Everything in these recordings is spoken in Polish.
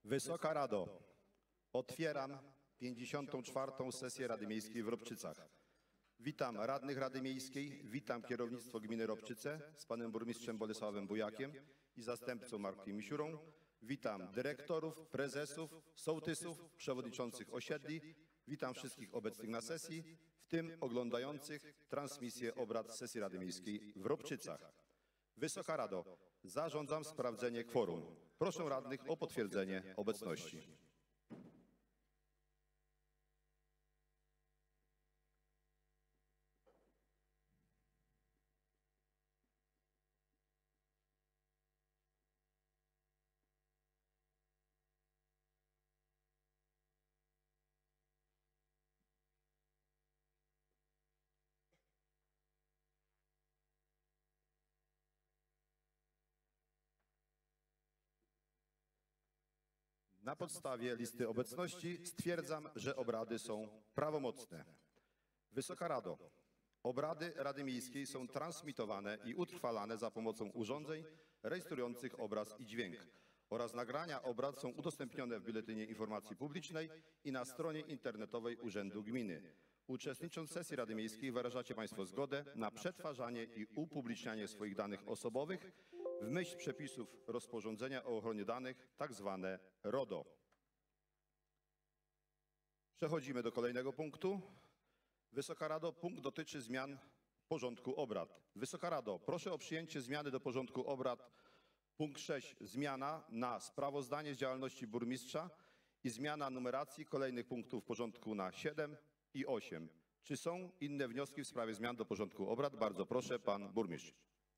Wysoka Rado, otwieram 54. sesję Rady Miejskiej w Ropczycach. Witam radnych Rady Miejskiej, witam kierownictwo gminy Ropczyce z panem burmistrzem Bolesławem Bujakiem i zastępcą Markiem Misiurą. Witam dyrektorów, prezesów, sołtysów, przewodniczących osiedli. Witam wszystkich obecnych na sesji, w tym oglądających transmisję obrad sesji Rady Miejskiej w Ropczycach. Wysoka Rado, zarządzam sprawdzenie kworum. Proszę radnych o potwierdzenie obecności. Na podstawie listy obecności stwierdzam, że obrady są prawomocne. Wysoka Rado, obrady Rady Miejskiej są transmitowane i utrwalane za pomocą urządzeń rejestrujących obraz i dźwięk oraz nagrania obrad są udostępnione w Biuletynie Informacji Publicznej i na stronie internetowej Urzędu Gminy. Uczestnicząc w sesji Rady Miejskiej wyrażacie Państwo zgodę na przetwarzanie i upublicznianie swoich danych osobowych w myśl przepisów rozporządzenia o ochronie danych, tak zwane RODO. Przechodzimy do kolejnego punktu. Wysoka Rado, punkt dotyczy zmian porządku obrad. Wysoka Rado, proszę o przyjęcie zmiany do porządku obrad. Punkt 6. Zmiana na sprawozdanie z działalności burmistrza i zmiana numeracji kolejnych punktów porządku na 7 i 8. Czy są inne wnioski w sprawie zmian do porządku obrad? Bardzo proszę, pan burmistrz.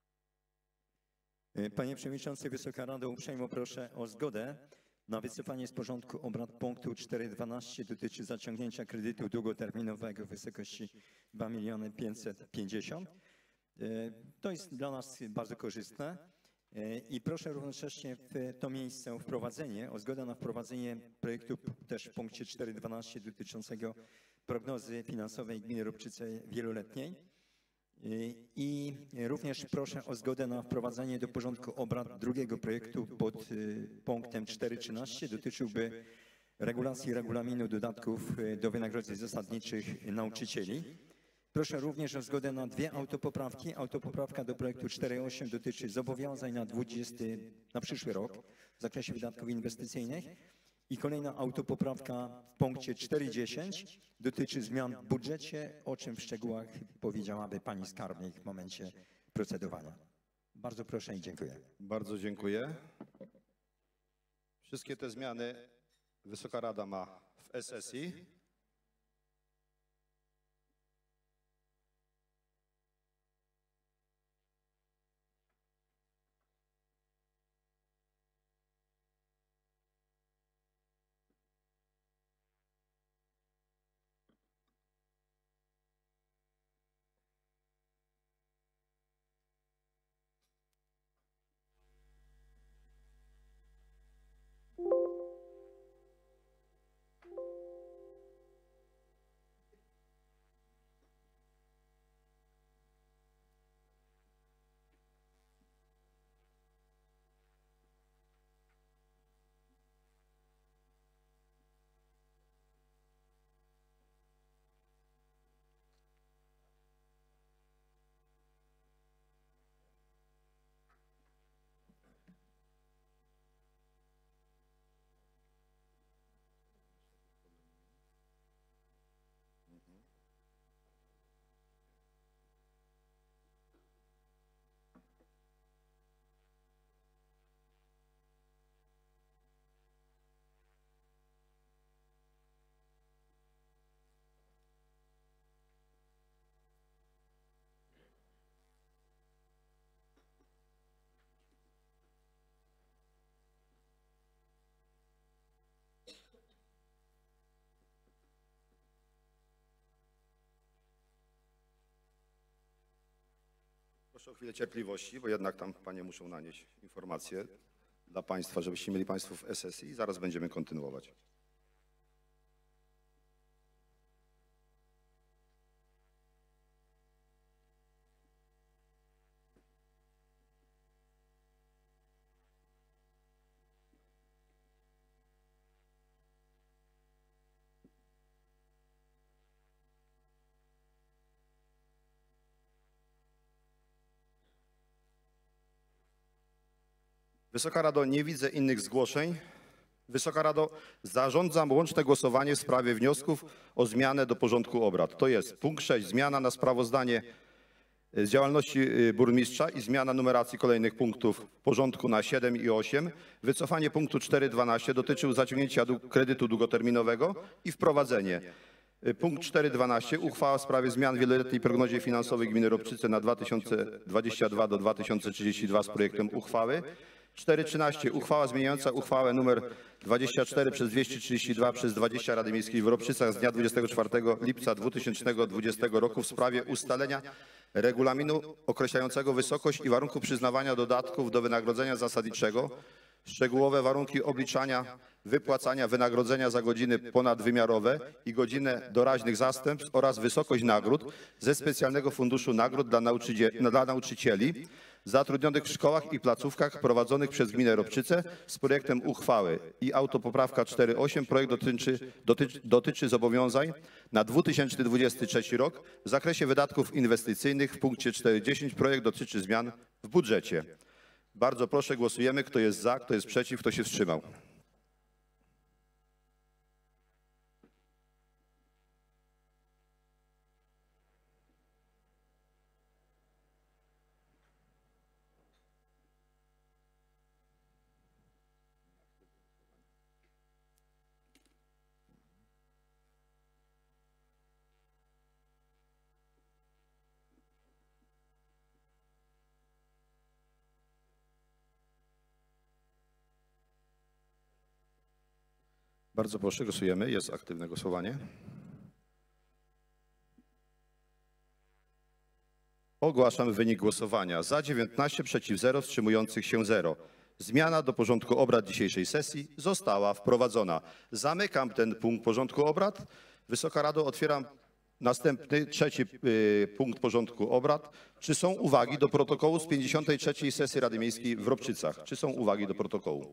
Panie Przewodniczący, Wysoka Rado, uprzejmie proszę o zgodę na wycofanie z porządku obrad punktu 4.12 dotyczy zaciągnięcia kredytu długoterminowego w wysokości 2 550 000. To jest dla nas bardzo korzystne i proszę równocześnie w to miejsce o zgodę na wprowadzenie projektu też w punkcie 4.12 dotyczącego prognozy finansowej gminy Ropczyce wieloletniej. I również proszę o zgodę na wprowadzenie do porządku obrad drugiego projektu pod punktem 4.13. Dotyczyłby regulacji regulaminu dodatków do wynagrodzeń zasadniczych nauczycieli. Proszę również o zgodę na dwie autopoprawki. Autopoprawka do projektu 4.8 dotyczy zobowiązań na przyszły rok w zakresie wydatków inwestycyjnych. I kolejna autopoprawka w punkcie 4.10 dotyczy zmian w budżecie, o czym w szczegółach powiedziałaby pani skarbnik w momencie procedowania. Bardzo proszę i dziękuję. Bardzo dziękuję. Wszystkie te zmiany Wysoka Rada ma w e-sesji. Proszę o chwilę cierpliwości, bo jednak tam panie muszą nanieść informacje dla państwa, żebyście mieli państwo w e-sesji i zaraz będziemy kontynuować. Wysoka Rado, nie widzę innych zgłoszeń. Wysoka Rado, zarządzam łączne głosowanie w sprawie wniosków o zmianę do porządku obrad. To jest punkt 6, zmiana na sprawozdanie z działalności burmistrza i zmiana numeracji kolejnych punktów porządku na 7 i 8. Wycofanie punktu 4.12 dotyczył zaciągnięcia kredytu długoterminowego i wprowadzenie. Punkt 4.12. Uchwała w sprawie zmian w wieloletniej prognozie finansowej gminy Ropczyce na 2022 do 2032 z projektem uchwały. 4.13. Uchwała zmieniająca uchwałę nr 24 przez 232 przez 20 Rady Miejskiej w Ropczycach z dnia 24 lipca 2020 roku w sprawie ustalenia regulaminu określającego wysokość i warunków przyznawania dodatków do wynagrodzenia zasadniczego, szczegółowe warunki obliczania, wypłacania wynagrodzenia za godziny ponadwymiarowe i godzinę doraźnych zastępstw oraz wysokość nagród ze specjalnego funduszu nagród dla nauczycieli zatrudnionych w szkołach i placówkach prowadzonych przez gminę Ropczyce z projektem uchwały i autopoprawka 4.8. Projekt dotyczy zobowiązań na 2023 rok w zakresie wydatków inwestycyjnych. W punkcie 4.10 projekt dotyczy zmian w budżecie. Bardzo proszę, głosujemy. Kto jest za, kto jest przeciw, kto się wstrzymał. Bardzo proszę, głosujemy. Jest aktywne głosowanie. Ogłaszam wynik głosowania. Za 19, przeciw 0, wstrzymujących się 0. Zmiana do porządku obrad dzisiejszej sesji została wprowadzona. Zamykam ten punkt porządku obrad. Wysoka Rado, otwieram następny, trzeci punkt porządku obrad. Czy są uwagi do protokołu z 53. sesji Rady Miejskiej w Ropczycach? Czy są uwagi do protokołu?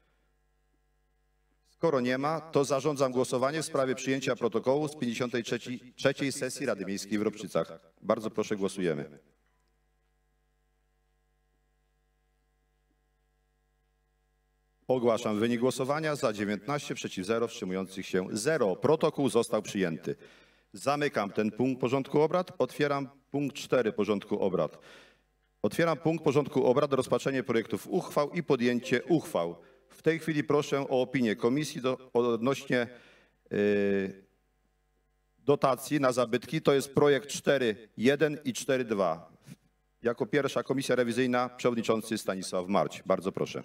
Skoro nie ma, to zarządzam głosowanie w sprawie przyjęcia protokołu z 53. sesji Rady Miejskiej w Ropczycach. Bardzo proszę, głosujemy. Ogłaszam wynik głosowania. Za 19, przeciw 0, wstrzymujących się 0. Protokół został przyjęty. Zamykam ten punkt porządku obrad. Otwieram punkt 4 porządku obrad. Otwieram punkt porządku obrad, rozpatrzenie projektów uchwał i podjęcie uchwał. W tej chwili proszę o opinię komisji odnośnie dotacji na zabytki. To jest projekt 4.1 i 4.2. Jako pierwsza komisja rewizyjna przewodniczący Stanisław Marć. Bardzo proszę.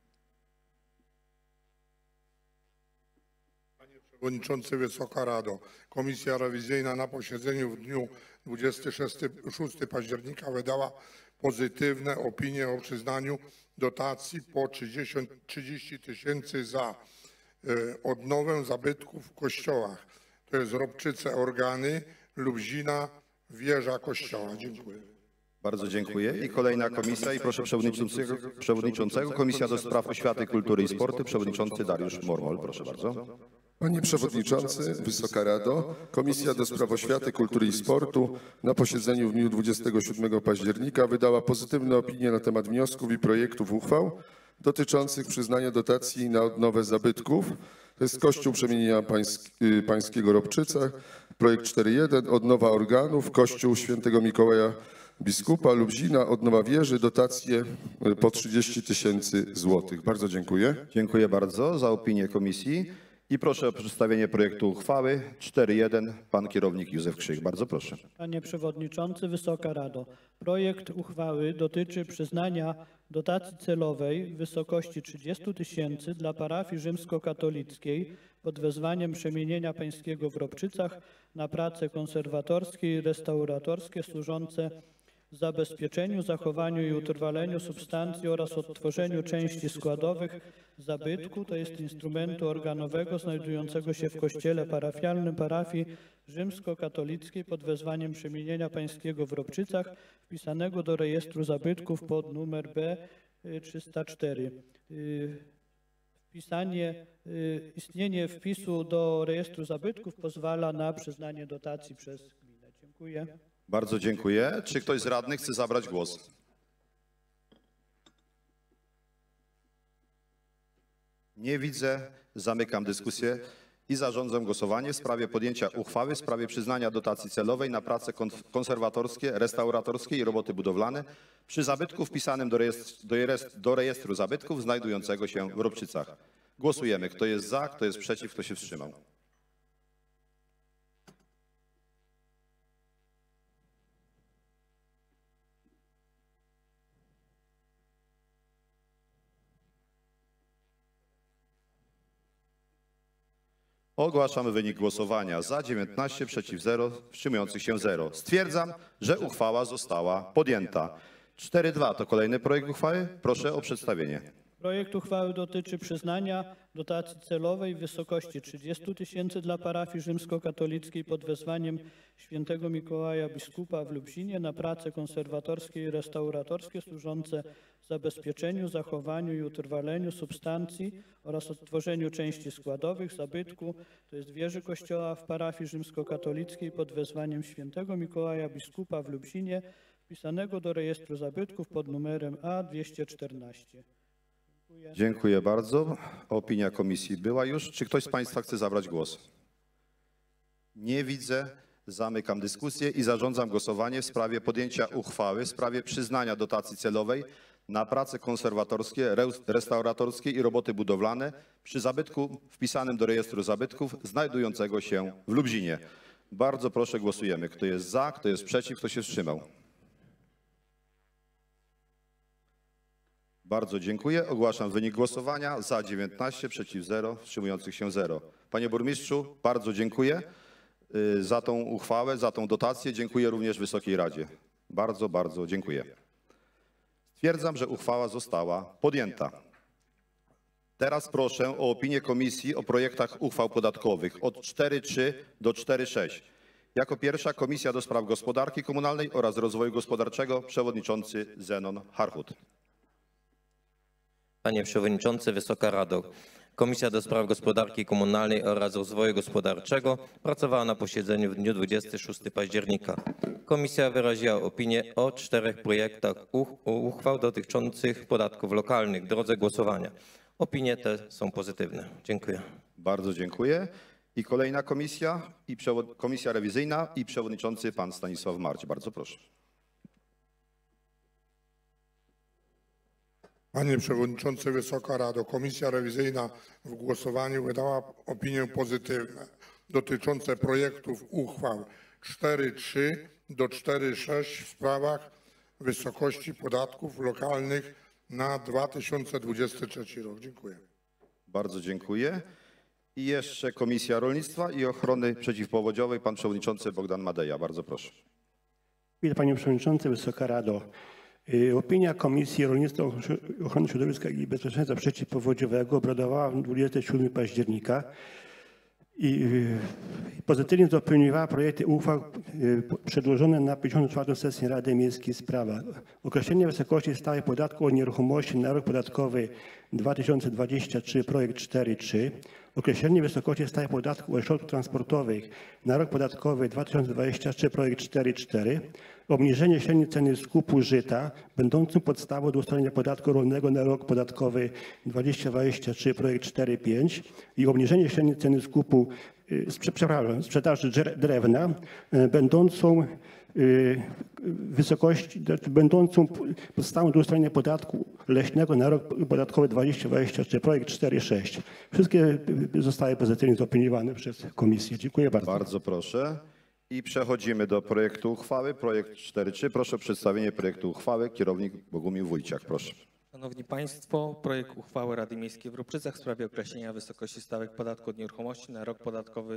Panie Przewodniczący, Wysoka Rado. Komisja rewizyjna na posiedzeniu w dniu 26 października wydała pozytywne opinie o przyznaniu dotacji po 30 tysięcy za odnowę zabytków w kościołach. To jest Ropczyce, Organy, Lubzina, wieża kościoła. Dziękuję. Bardzo dziękuję. I kolejna komisja i proszę przewodniczącego Komisja do Spraw Oświaty, Kultury i Sportu, przewodniczący Dariusz Mormol. Proszę bardzo. Panie Przewodniczący, Wysoka Rado, Komisja do Spraw Oświaty, Kultury i Sportu na posiedzeniu w dniu 27 października wydała pozytywne opinie na temat wniosków i projektów uchwał dotyczących przyznania dotacji na odnowę zabytków. To jest Kościół Przemienienia Pańskiego Ropczycach, projekt 4.1, odnowa organów, Kościół Świętego Mikołaja Biskupa, Lubzina, odnowa wieży, dotacje po 30 tysięcy złotych. Bardzo dziękuję. Dziękuję bardzo za opinię komisji. I proszę o przedstawienie projektu uchwały 4.1. Pan kierownik Józef Krzyk. Bardzo proszę. Panie Przewodniczący, Wysoka Rado. Projekt uchwały dotyczy przyznania dotacji celowej w wysokości 30 tysięcy dla parafii rzymskokatolickiej pod wezwaniem Przemienienia Pańskiego w Ropczycach na prace konserwatorskie i restauratorskie służące zabezpieczeniu, zachowaniu i utrwaleniu substancji oraz odtworzeniu części składowych zabytku, to jest instrumentu organowego znajdującego się w kościele parafialnym parafii rzymskokatolickiej pod wezwaniem Przemienienia Pańskiego w Ropczycach, wpisanego do rejestru zabytków pod numer B304. Istnienie wpisu do rejestru zabytków pozwala na przyznanie dotacji przez gminę. Dziękuję. Bardzo dziękuję. Czy ktoś z radnych chce zabrać głos? Nie widzę. Zamykam dyskusję i zarządzam głosowanie w sprawie podjęcia uchwały w sprawie przyznania dotacji celowej na prace konserwatorskie, restauratorskie i roboty budowlane przy zabytku wpisanym do rejestru zabytków znajdującego się w Ropczycach. Głosujemy. Kto jest za, kto jest przeciw, kto się wstrzymał. Ogłaszamy wynik głosowania. Za 19, przeciw 0, wstrzymujących się 0. Stwierdzam, że uchwała została podjęta. 4.2 to kolejny projekt uchwały. Proszę o przedstawienie. Projekt uchwały dotyczy przyznania dotacji celowej w wysokości 30 000 dla parafii rzymskokatolickiej pod wezwaniem świętego Mikołaja Biskupa w Lubzinie na prace konserwatorskie i restauratorskie służące zabezpieczeniu, zachowaniu i utrwaleniu substancji oraz odtworzeniu części składowych zabytku, to jest wieży kościoła w parafii rzymskokatolickiej pod wezwaniem świętego Mikołaja Biskupa w Lubzinie wpisanego do rejestru zabytków pod numerem A214. Dziękuję bardzo. Opinia komisji była już. Czy ktoś z Państwa chce zabrać głos? Nie widzę. Zamykam dyskusję i zarządzam głosowanie w sprawie podjęcia uchwały w sprawie przyznania dotacji celowej na prace konserwatorskie, restauratorskie i roboty budowlane przy zabytku wpisanym do rejestru zabytków znajdującego się w Lublinie. Bardzo proszę, głosujemy. Kto jest za, kto jest przeciw, kto się wstrzymał? Bardzo dziękuję. Ogłaszam wynik głosowania. Za 19, przeciw 0, wstrzymujących się 0. Panie burmistrzu, bardzo dziękuję za tą uchwałę, za tą dotację. Dziękuję również Wysokiej Radzie. Bardzo, bardzo dziękuję. Stwierdzam, że uchwała została podjęta. Teraz proszę o opinię komisji o projektach uchwał podatkowych od 4.3 do 4.6. Jako pierwsza Komisja do Spraw Gospodarki Komunalnej oraz Rozwoju Gospodarczego przewodniczący Zenon Harchut. Panie Przewodniczący, Wysoka Rado. Komisja do Spraw Gospodarki Komunalnej oraz Rozwoju Gospodarczego pracowała na posiedzeniu w dniu 26 października. Komisja wyraziła opinię o 4 projektach uchwał dotyczących podatków lokalnych w drodze głosowania. Opinie te są pozytywne. Dziękuję. Bardzo dziękuję. I kolejna komisja, komisja rewizyjna i przewodniczący pan Stanisław Marć. Bardzo proszę. Panie Przewodniczący, Wysoka Rado, Komisja Rewizyjna w głosowaniu wydała opinię pozytywną dotyczące projektów uchwał 4.3 do 4.6 w sprawach wysokości podatków lokalnych na 2023 rok. Dziękuję. Bardzo dziękuję. I jeszcze Komisja Rolnictwa i Ochrony Przeciwpowodziowej, pan przewodniczący Bogdan Madeja. Bardzo proszę. Panie Przewodniczący, Wysoka Rado. Opinia Komisji Rolnictwa, Ochrony Środowiska i Bezpieczeństwa Przeciwpowodziowego obradowała 27 października i pozytywnie zaopiniowała projekty uchwał przedłożone na 54. sesji Rady Miejskiej w sprawach określenia wysokości stałych podatku od nieruchomości na rok podatkowy 2023, projekt 4.3, określenie wysokości stałych podatków od środków transportowych na rok podatkowy 2023, projekt 4.4, obniżenie średniej ceny skupu żyta będącą podstawą do ustalenia podatku rolnego na rok podatkowy 2023, projekt 4.5 i obniżenie średniej ceny skupu, sprzedaży drewna będącą będącą podstawą do ustalenia podatku leśnego na rok podatkowy 2023, projekt 4.6. Wszystkie zostały pozytywnie zaopiniowane przez Komisję. Dziękuję bardzo. Bardzo proszę. I przechodzimy do projektu uchwały. Projekt 4.3. Proszę o przedstawienie projektu uchwały. Kierownik Bogumił Wójciak. Proszę. Szanowni Państwo, projekt uchwały Rady Miejskiej w Ropczycach w sprawie określenia wysokości stawek podatku od nieruchomości na rok podatkowy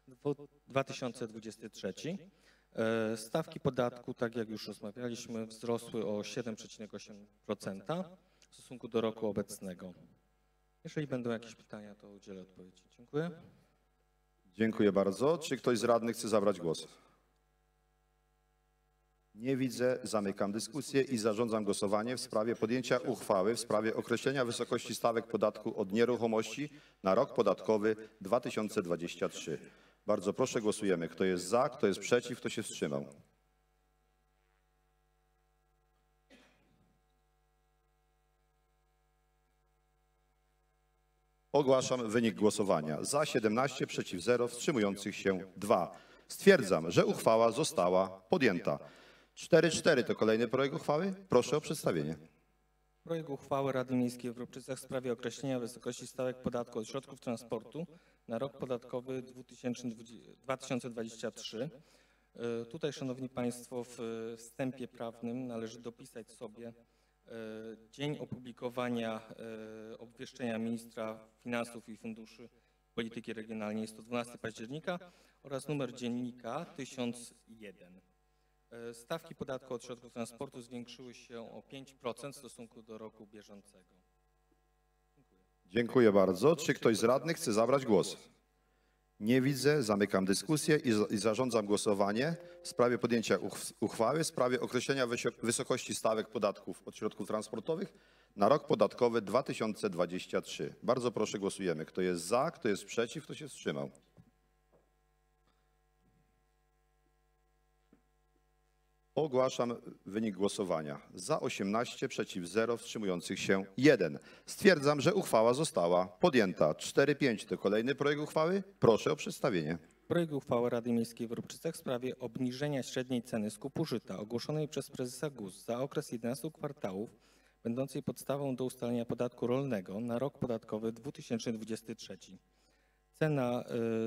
2023. Stawki podatku, tak jak już rozmawialiśmy, wzrosły o 7,8% w stosunku do roku obecnego. Jeżeli będą jakieś pytania, to udzielę odpowiedzi. Dziękuję. Dziękuję bardzo. Czy ktoś z radnych chce zabrać głos? Nie widzę. Zamykam dyskusję i zarządzam głosowanie w sprawie podjęcia uchwały w sprawie określenia wysokości stawek podatku od nieruchomości na rok podatkowy 2023. Bardzo proszę, głosujemy. Kto jest za, kto jest przeciw, kto się wstrzymał? Ogłaszam wynik głosowania. Za 17, przeciw 0, wstrzymujących się 2. Stwierdzam, że uchwała została podjęta. 4.4 to kolejny projekt uchwały. Proszę o przedstawienie. Projekt uchwały Rady Miejskiej w Ropczycach w sprawie określenia wysokości stawek podatku od środków transportu na rok podatkowy 2023. Tutaj, Szanowni Państwo, w wstępie prawnym należy dopisać sobie dzień opublikowania obwieszczenia ministra finansów i funduszy polityki regionalnej, jest to 12 października, oraz numer dziennika 1001. Stawki podatku od środków transportu zwiększyły się o 5% w stosunku do roku bieżącego. Dziękuję bardzo. Czy ktoś z radnych chce zabrać głos? Nie widzę. Zamykam dyskusję i zarządzam głosowanie w sprawie podjęcia uchwały w sprawie określenia wysokości stawek podatków od środków transportowych na rok podatkowy 2023. Bardzo proszę, głosujemy. Kto jest za, kto jest przeciw, kto się wstrzymał? Ogłaszam wynik głosowania. Za 18, przeciw 0, wstrzymujących się 1. Stwierdzam, że uchwała została podjęta. 4.5 to kolejny projekt uchwały. Proszę o przedstawienie. Projekt uchwały Rady Miejskiej w Ropczycach w sprawie obniżenia średniej ceny skupu żyta ogłoszonej przez prezesa GUS za okres 11 kwartałów, będącej podstawą do ustalenia podatku rolnego na rok podatkowy 2023. Cena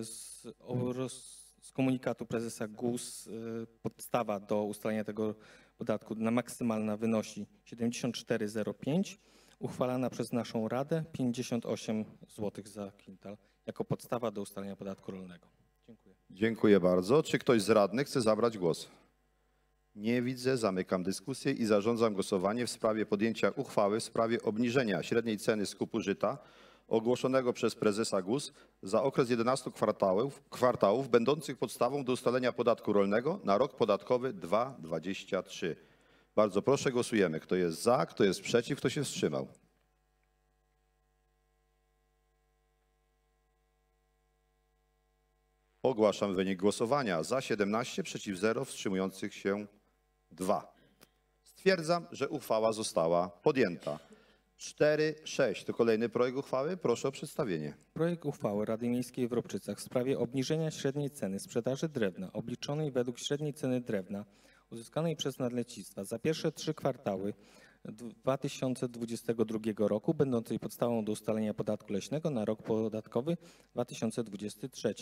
z komunikatu prezesa GUS podstawa do ustalenia tego podatku na maksymalna wynosi 74,05, uchwalana przez naszą Radę 58 zł za kwintal jako podstawa do ustalenia podatku rolnego. Dziękuję. Dziękuję bardzo. Czy ktoś z radnych chce zabrać głos? Nie widzę. Zamykam dyskusję i zarządzam głosowanie w sprawie podjęcia uchwały w sprawie obniżenia średniej ceny skupu żyta ogłoszonego przez prezesa GUS za okres 11 kwartałów będących podstawą do ustalenia podatku rolnego na rok podatkowy 2023. Bardzo proszę, głosujemy. Kto jest za, kto jest przeciw, kto się wstrzymał? Ogłaszam wynik głosowania. Za 17, przeciw 0, wstrzymujących się 2. Stwierdzam, że uchwała została podjęta. 4.6 to kolejny projekt uchwały. Proszę o przedstawienie. Projekt uchwały Rady Miejskiej w Ropczycach w sprawie obniżenia średniej ceny sprzedaży drewna obliczonej według średniej ceny drewna uzyskanej przez nadleśnictwa za pierwsze 3 kwartały 2022 roku, będącej podstawą do ustalenia podatku leśnego na rok podatkowy 2023.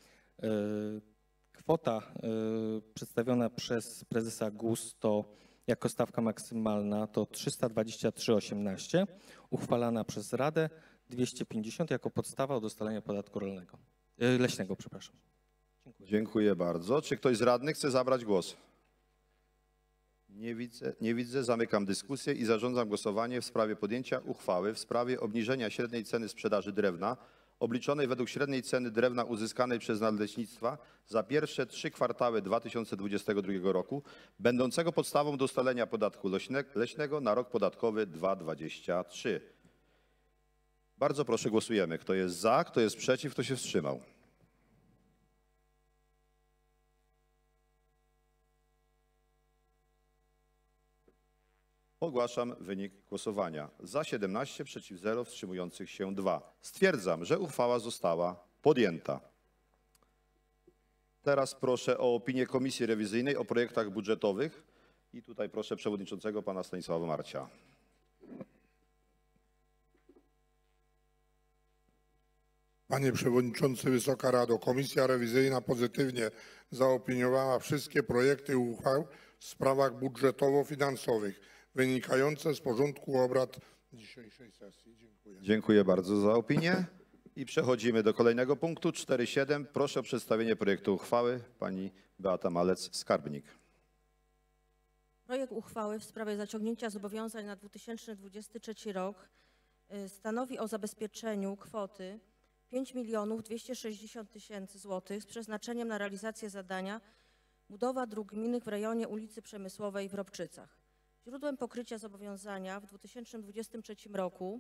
Kwota przedstawiona przez prezesa GUS to jako stawka maksymalna to 323,18, uchwalana przez Radę 250 jako podstawa do ustalenia podatku leśnego. Przepraszam. Dziękuję bardzo. Czy ktoś z radnych chce zabrać głos? Nie widzę. Zamykam dyskusję i zarządzam głosowanie w sprawie podjęcia uchwały w sprawie obniżenia średniej ceny sprzedaży drewna obliczonej według średniej ceny drewna uzyskanej przez nadleśnictwa za pierwsze 3 kwartały 2022 roku, będącego podstawą do ustalenia podatku leśnego na rok podatkowy 2023. Bardzo proszę, głosujemy. Kto jest za, kto jest przeciw, kto się wstrzymał? Ogłaszam wynik głosowania. Za 17, przeciw 0, wstrzymujących się 2. Stwierdzam, że uchwała została podjęta. Teraz proszę o opinię Komisji Rewizyjnej o projektach budżetowych. I tutaj proszę przewodniczącego pana Stanisława Marcia. Panie Przewodniczący, Wysoka Rado, Komisja Rewizyjna pozytywnie zaopiniowała wszystkie projekty uchwał w sprawach budżetowo-finansowych wynikające z porządku obrad dzisiejszej sesji. Dziękuję. Dziękuję bardzo za opinię. I przechodzimy do kolejnego punktu. 4.7. Proszę o przedstawienie projektu uchwały pani Beata Malec, skarbnik. Projekt uchwały w sprawie zaciągnięcia zobowiązań na 2023 rok stanowi o zabezpieczeniu kwoty 5 260 000 zł z przeznaczeniem na realizację zadania budowa dróg gminnych w rejonie ulicy Przemysłowej w Ropczycach. Źródłem pokrycia zobowiązania w 2023 roku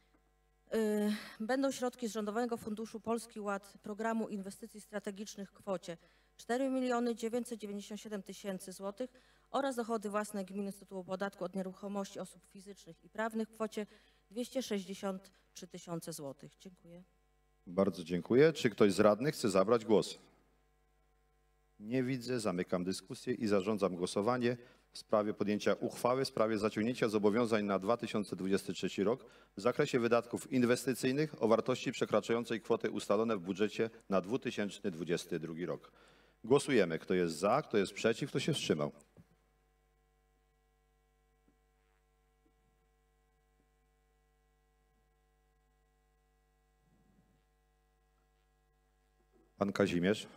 będą środki z Rządowego Funduszu Polski Ład Programu Inwestycji Strategicznych w kwocie 4 997 000 zł oraz dochody własne gminy z tytułu podatku od nieruchomości osób fizycznych i prawnych w kwocie 263 tysiące złotych. Dziękuję. Bardzo dziękuję. Czy ktoś z radnych chce zabrać głos? Nie widzę. Zamykam dyskusję i zarządzam głosowanie w sprawie podjęcia uchwały w sprawie zaciągnięcia zobowiązań na 2023 rok w zakresie wydatków inwestycyjnych o wartości przekraczającej kwoty ustalone w budżecie na 2022 rok. Głosujemy. Kto jest za, kto jest przeciw, kto się wstrzymał? Pan Kazimierz.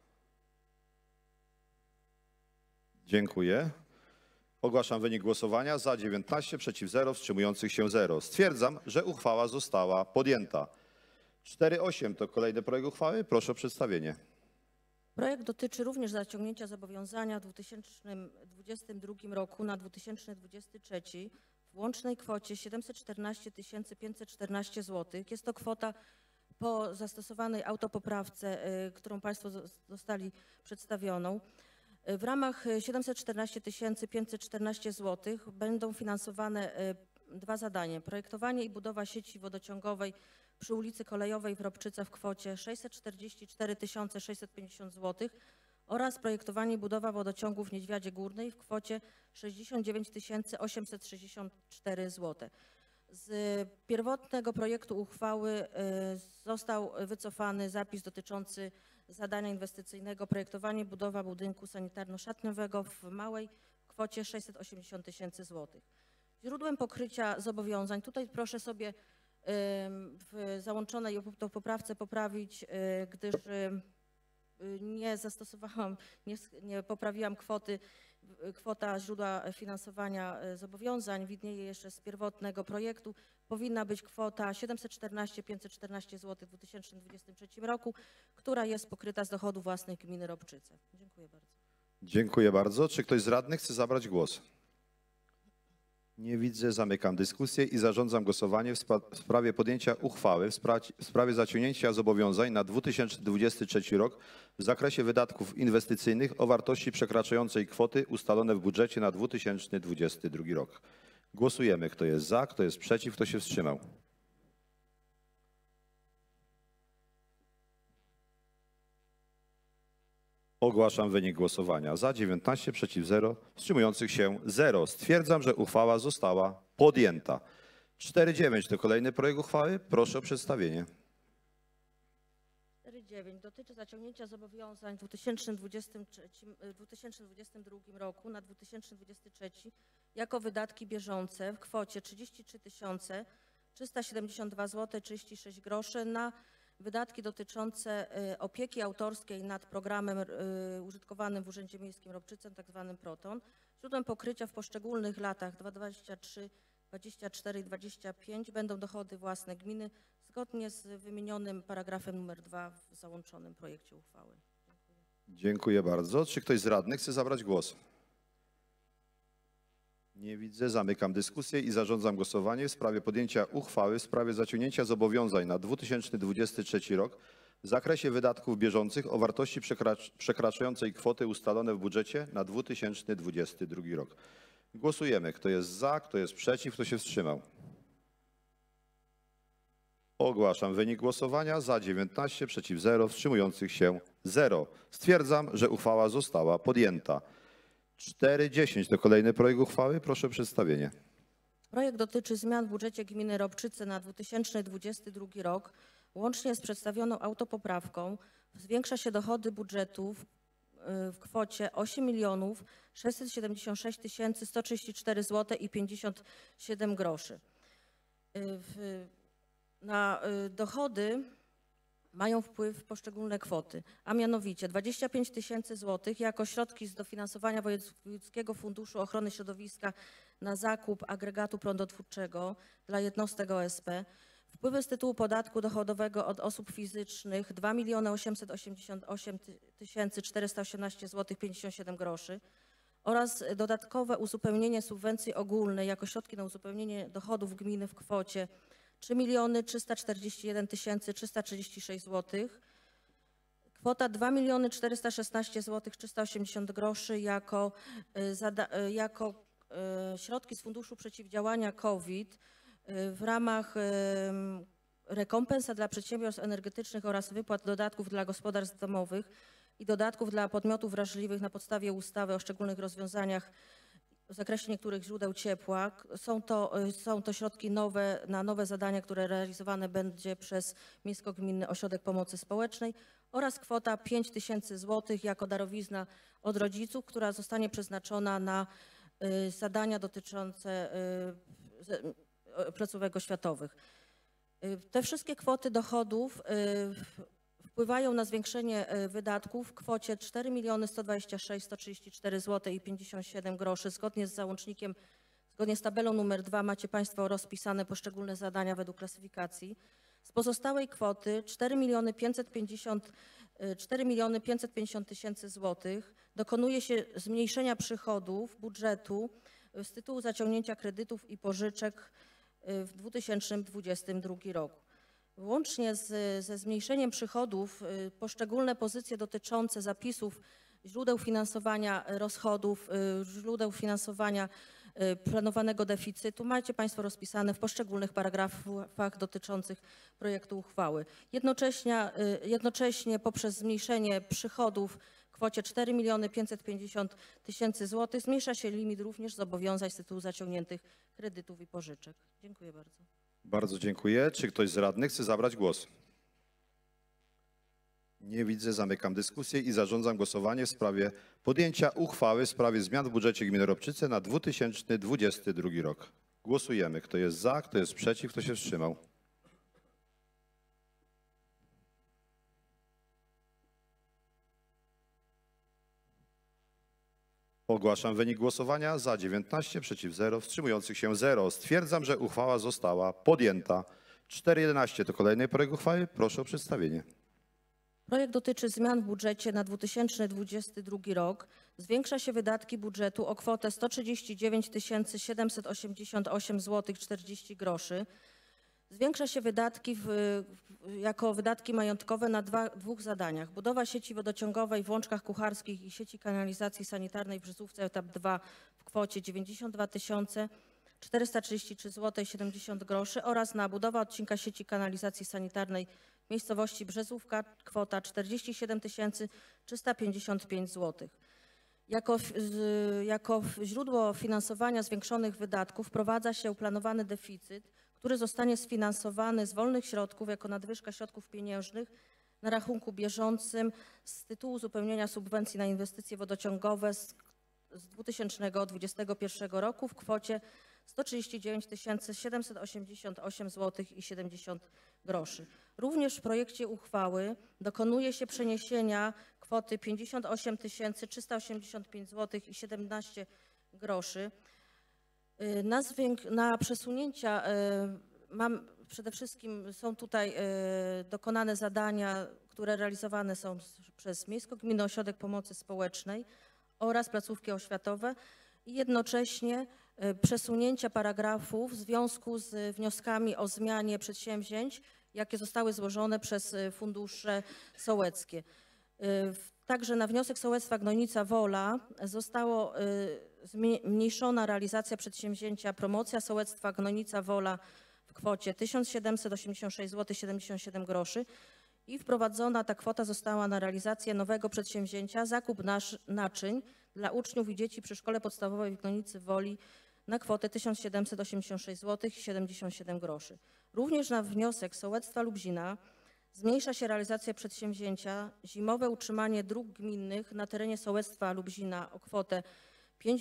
Dziękuję. Ogłaszam wynik głosowania. Za 19, przeciw 0, wstrzymujących się 0. Stwierdzam, że uchwała została podjęta. 4.8 to kolejny projekt uchwały. Proszę o przedstawienie. Projekt dotyczy również zaciągnięcia zobowiązania w 2022 roku na 2023 w łącznej kwocie 714 514 zł. Jest to kwota po zastosowanej autopoprawce, którą Państwo dostali przedstawioną. W ramach 714 514 zł będą finansowane dwa zadania. Projektowanie i budowa sieci wodociągowej przy ulicy Kolejowej w Ropczyce w kwocie 644 650 zł oraz projektowanie i budowa wodociągu w Niedźwiadzie Górnej w kwocie 69 864 zł. Z pierwotnego projektu uchwały został wycofany zapis dotyczący zadania inwestycyjnego projektowanie i budowa budynku sanitarno-szatniowego w małej kwocie 680 tysięcy złotych. Źródłem pokrycia zobowiązań, tutaj proszę sobie w załączonej poprawce poprawić, gdyż nie zastosowałam, nie poprawiłam kwoty. Kwota źródła finansowania zobowiązań widnieje jeszcze z pierwotnego projektu. Powinna być kwota 714 514 zł w 2023 roku, która jest pokryta z dochodów własnych gminy Ropczyce. Dziękuję bardzo. Dziękuję bardzo. Czy ktoś z radnych chce zabrać głos? Nie widzę. Zamykam dyskusję i zarządzam głosowanie w sprawie podjęcia uchwały w sprawie zaciągnięcia zobowiązań na 2023 rok w zakresie wydatków inwestycyjnych o wartości przekraczającej kwoty ustalone w budżecie na 2022 rok. Głosujemy. Kto jest za, kto jest przeciw, kto się wstrzymał? Ogłaszam wynik głosowania. Za 19, przeciw 0, wstrzymujących się 0. Stwierdzam, że uchwała została podjęta. 4.9 to kolejny projekt uchwały. Proszę o przedstawienie. 4.9 dotyczy zaciągnięcia zobowiązań w 2022 roku na 2023 jako wydatki bieżące w kwocie 33 372 zł 36 groszy na wydatki dotyczące opieki autorskiej nad programem użytkowanym w Urzędzie Miejskim Ropczyce, tzw. Proton. Źródłem pokrycia w poszczególnych latach 2023, 2024 i 2025 będą dochody własne gminy zgodnie z wymienionym paragrafem numer 2 w załączonym projekcie uchwały. Dziękuję bardzo. Czy ktoś z radnych chce zabrać głos? Nie widzę. Zamykam dyskusję i zarządzam głosowanie w sprawie podjęcia uchwały w sprawie zaciągnięcia zobowiązań na 2023 rok w zakresie wydatków bieżących o wartości przekraczającej kwoty ustalone w budżecie na 2022 rok. Głosujemy. Kto jest za, kto jest przeciw, kto się wstrzymał? Ogłaszam wynik głosowania. Za 19, przeciw 0, wstrzymujących się 0. Stwierdzam, że uchwała została podjęta. 4.10 to kolejny projekt uchwały. Proszę o przedstawienie. Projekt dotyczy zmian w budżecie gminy Ropczyce na 2022 rok. Łącznie z przedstawioną autopoprawką zwiększa się dochody budżetu w kwocie 8 676 134 zł i 57 groszy. Na dochody mają wpływ poszczególne kwoty, a mianowicie 25 tysięcy złotych jako środki z dofinansowania Wojewódzkiego Funduszu Ochrony Środowiska na zakup agregatu prądotwórczego dla jednostek OSP, wpływy z tytułu podatku dochodowego od osób fizycznych 2 888 418 zł 57 groszy oraz dodatkowe uzupełnienie subwencji ogólnej jako środki na uzupełnienie dochodów gminy w kwocie 3 341 336 zł. Kwota 2 416 zł 380 groszy jako środki z Funduszu Przeciwdziałania COVID W ramach rekompensat dla przedsiębiorstw energetycznych oraz wypłat dodatków dla gospodarstw domowych i dodatków dla podmiotów wrażliwych na podstawie ustawy o szczególnych rozwiązaniach w zakresie niektórych źródeł ciepła. Są to środki na nowe zadania, które realizowane będzie przez Miejsko-Gminny Ośrodek Pomocy Społecznej oraz kwota 5 000 zł jako darowizna od rodziców, która zostanie przeznaczona na zadania dotyczące placówek oświatowych. Te wszystkie kwoty dochodów wpływają na zwiększenie wydatków w kwocie 4 126 134 zł i 57 groszy. Zgodnie z załącznikiem, zgodnie z tabelą numer 2 macie Państwo rozpisane poszczególne zadania według klasyfikacji. Z pozostałej kwoty 4 550 tysięcy złotych dokonuje się zmniejszenia przychodów budżetu z tytułu zaciągnięcia kredytów i pożyczek w 2022 roku. Łącznie ze zmniejszeniem przychodów poszczególne pozycje dotyczące zapisów źródeł finansowania rozchodów, źródeł finansowania planowanego deficytu macie Państwo rozpisane w poszczególnych paragrafach dotyczących projektu uchwały. Jednocześnie poprzez zmniejszenie przychodów w kwocie 4 550 tysięcy złotych zmniejsza się limit również zobowiązań z tytułu zaciągniętych kredytów i pożyczek. Dziękuję bardzo. Bardzo dziękuję. Czy ktoś z radnych chce zabrać głos? Nie widzę. Zamykam dyskusję i zarządzam głosowanie w sprawie podjęcia uchwały w sprawie zmian w budżecie gminy Ropczyce na 2022 rok. Głosujemy. Kto jest za, kto jest przeciw, kto się wstrzymał? Ogłaszam wynik głosowania. Za 19, przeciw 0, wstrzymujących się 0. Stwierdzam, że uchwała została podjęta. 4.11 to kolejny projekt uchwały. Proszę o przedstawienie. Projekt dotyczy zmian w budżecie na 2022 rok. Zwiększa się wydatki budżetu o kwotę 139 788 zł 40 groszy. Zwiększa się wydatki jako wydatki majątkowe na dwóch zadaniach. Budowa sieci wodociągowej w Łączkach Kucharskich i sieci kanalizacji sanitarnej w Brzezówce etap 2 w kwocie 92 433 zł 70 groszy oraz na budowę odcinka sieci kanalizacji sanitarnej w miejscowości Brzezówka kwota 47 355 zł. Jako źródło finansowania zwiększonych wydatków wprowadza się planowany deficyt, który zostanie sfinansowany z wolnych środków jako nadwyżka środków pieniężnych na rachunku bieżącym z tytułu uzupełnienia subwencji na inwestycje wodociągowe z 2021 roku w kwocie 139 788 zł i 70 groszy. Również w projekcie uchwały dokonuje się przeniesienia kwoty 58 385 zł i 17 groszy. Na przesunięcia przede wszystkim są tutaj dokonane zadania, które realizowane są przez Miejsko-Gminny Ośrodek Pomocy Społecznej oraz placówki oświatowe i jednocześnie przesunięcia paragrafów w związku z wnioskami o zmianie przedsięwzięć, jakie zostały złożone przez fundusze sołeckie. Także na wniosek sołectwa Gnojnica Wola została zmniejszona realizacja przedsięwzięcia promocja sołectwa Gnojnica Wola w kwocie 1786 zł 77 groszy i wprowadzona ta kwota została na realizację nowego przedsięwzięcia zakup naczyń dla uczniów i dzieci przy szkole podstawowej w Gnojnicy Woli na kwotę 1786 zł 77 groszy. Również na wniosek sołectwa Lubzina zmniejsza się realizacja przedsięwzięcia zimowe utrzymanie dróg gminnych na terenie sołectwa Lubzina o kwotę 5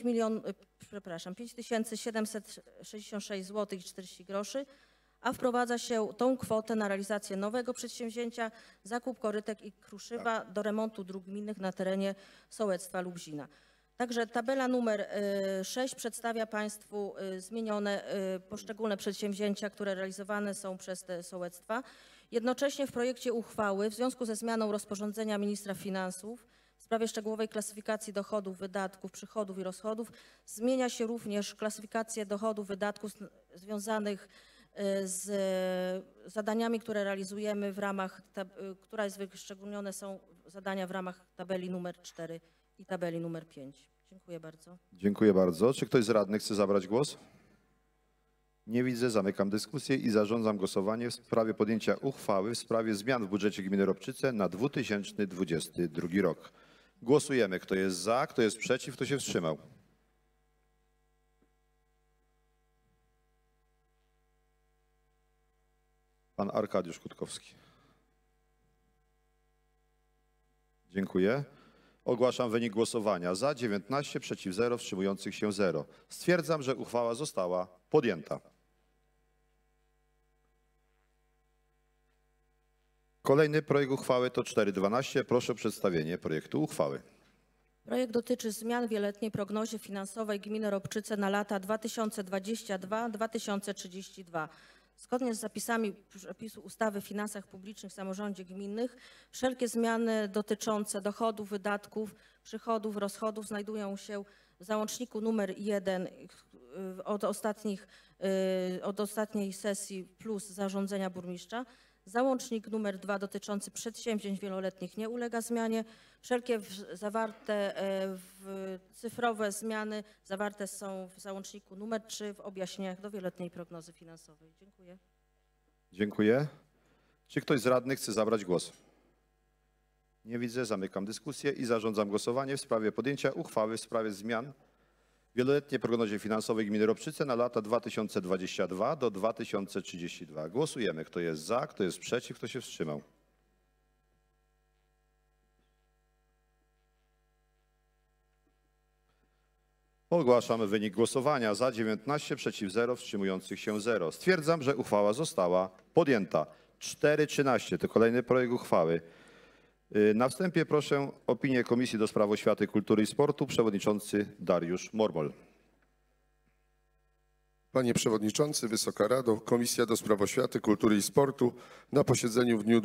766 zł 40 groszy, a wprowadza się tą kwotę na realizację nowego przedsięwzięcia zakup korytek i kruszywa do remontu dróg gminnych na terenie sołectwa Lubzina. Także tabela numer 6 przedstawia Państwu zmienione poszczególne przedsięwzięcia, które realizowane są przez te sołectwa. Jednocześnie w projekcie uchwały w związku ze zmianą rozporządzenia ministra finansów w sprawie szczegółowej klasyfikacji dochodów, wydatków, przychodów i rozchodów zmienia się również klasyfikację dochodów, wydatków związanych z zadaniami, które realizujemy w ramach, która jest wyszczególnione są zadania w ramach tabeli numer 4 i tabeli numer 5. Dziękuję bardzo. Dziękuję bardzo. Czy ktoś z radnych chce zabrać głos? Nie widzę, zamykam dyskusję i zarządzam głosowanie w sprawie podjęcia uchwały w sprawie zmian w budżecie gminy Ropczyce na 2022 rok. Głosujemy. Kto jest za, kto jest przeciw, kto się wstrzymał? Pan Arkadiusz Kutkowski. Dziękuję. Ogłaszam wynik głosowania. Za 19, przeciw 0, wstrzymujących się 0. Stwierdzam, że uchwała została podjęta. Kolejny projekt uchwały to 4.12. Proszę o przedstawienie projektu uchwały. Projekt dotyczy zmian w wieloletniej prognozie finansowej gminy Ropczyce na lata 2022-2032. Zgodnie z zapisami przepisu ustawy o finansach publicznych w samorządzie gminnych, wszelkie zmiany dotyczące dochodów, wydatków, przychodów, rozchodów znajdują się w załączniku numer 1 od ostatniej sesji plus zarządzenia burmistrza. Załącznik numer 2 dotyczący przedsięwzięć wieloletnich nie ulega zmianie. Wszelkie zawarte cyfrowe zmiany zawarte są w załączniku numer 3 w objaśnieniach do wieloletniej prognozy finansowej. Dziękuję. Dziękuję. Czy ktoś z radnych chce zabrać głos? Nie widzę. Zamykam dyskusję i zarządzam głosowanie w sprawie podjęcia uchwały w sprawie zmian w wieloletniej prognozie finansowej gminy Ropczyce na lata 2022 do 2032. Głosujemy. Kto jest za, kto jest przeciw, kto się wstrzymał? Ogłaszamy wynik głosowania. Za 19, przeciw 0, wstrzymujących się 0. Stwierdzam, że uchwała została podjęta. 4.13 to kolejny projekt uchwały. Na wstępie proszę opinię Komisji do Spraw Oświaty, Kultury i Sportu. Przewodniczący Dariusz Mormol. Panie Przewodniczący, Wysoka Rado, Komisja do Spraw Oświaty, Kultury i Sportu na posiedzeniu w dniu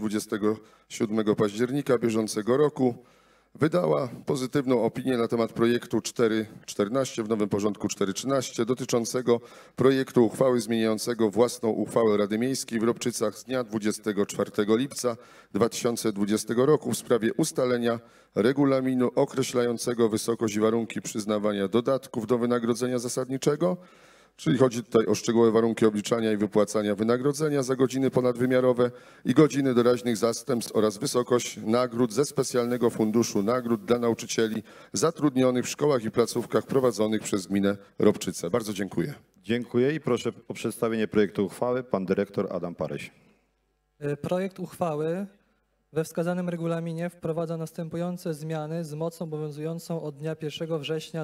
27 października bieżącego roku wydała pozytywną opinię na temat projektu 4.14 w nowym porządku 4.13 dotyczącego projektu uchwały zmieniającego własną uchwałę Rady Miejskiej w Ropczycach z dnia 24 lipca 2020 roku w sprawie ustalenia regulaminu określającego wysokość i warunki przyznawania dodatków do wynagrodzenia zasadniczego. Czyli chodzi tutaj o szczegółowe warunki obliczania i wypłacania wynagrodzenia za godziny ponadwymiarowe i godziny doraźnych zastępstw oraz wysokość nagród ze specjalnego funduszu nagród dla nauczycieli zatrudnionych w szkołach i placówkach prowadzonych przez gminę Ropczyce. Bardzo dziękuję. Dziękuję i proszę o przedstawienie projektu uchwały pan dyrektor Adam Paryś. Projekt uchwały we wskazanym regulaminie wprowadza następujące zmiany z mocą obowiązującą od dnia 1 września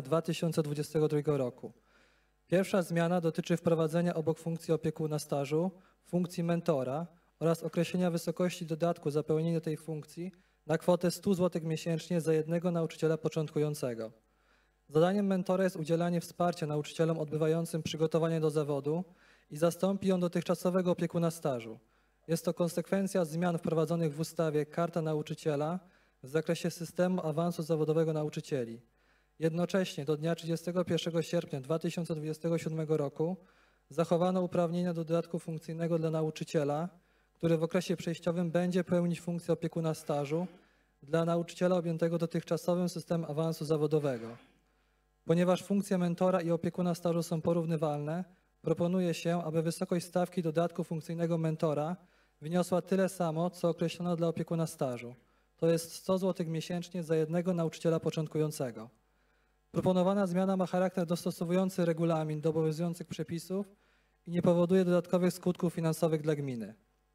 2022 roku. Pierwsza zmiana dotyczy wprowadzenia obok funkcji opiekuna stażu funkcji mentora oraz określenia wysokości dodatku za pełnienie tej funkcji na kwotę 100 zł miesięcznie za jednego nauczyciela początkującego. Zadaniem mentora jest udzielanie wsparcia nauczycielom odbywającym przygotowanie do zawodu i zastąpi on dotychczasowego opiekuna stażu. Jest to konsekwencja zmian wprowadzonych w ustawie Karta Nauczyciela w zakresie systemu awansu zawodowego nauczycieli. Jednocześnie do dnia 31 sierpnia 2027 roku zachowano uprawnienia do dodatku funkcyjnego dla nauczyciela, który w okresie przejściowym będzie pełnić funkcję opiekuna stażu dla nauczyciela objętego dotychczasowym systemem awansu zawodowego. Ponieważ funkcje mentora i opiekuna stażu są porównywalne, proponuje się, aby wysokość stawki dodatku funkcyjnego mentora wyniosła tyle samo, co określono dla opiekuna stażu. To jest 100 zł miesięcznie za jednego nauczyciela początkującego. Proponowana zmiana ma charakter dostosowujący regulamin do obowiązujących przepisów i nie powoduje dodatkowych skutków finansowych dla gminy.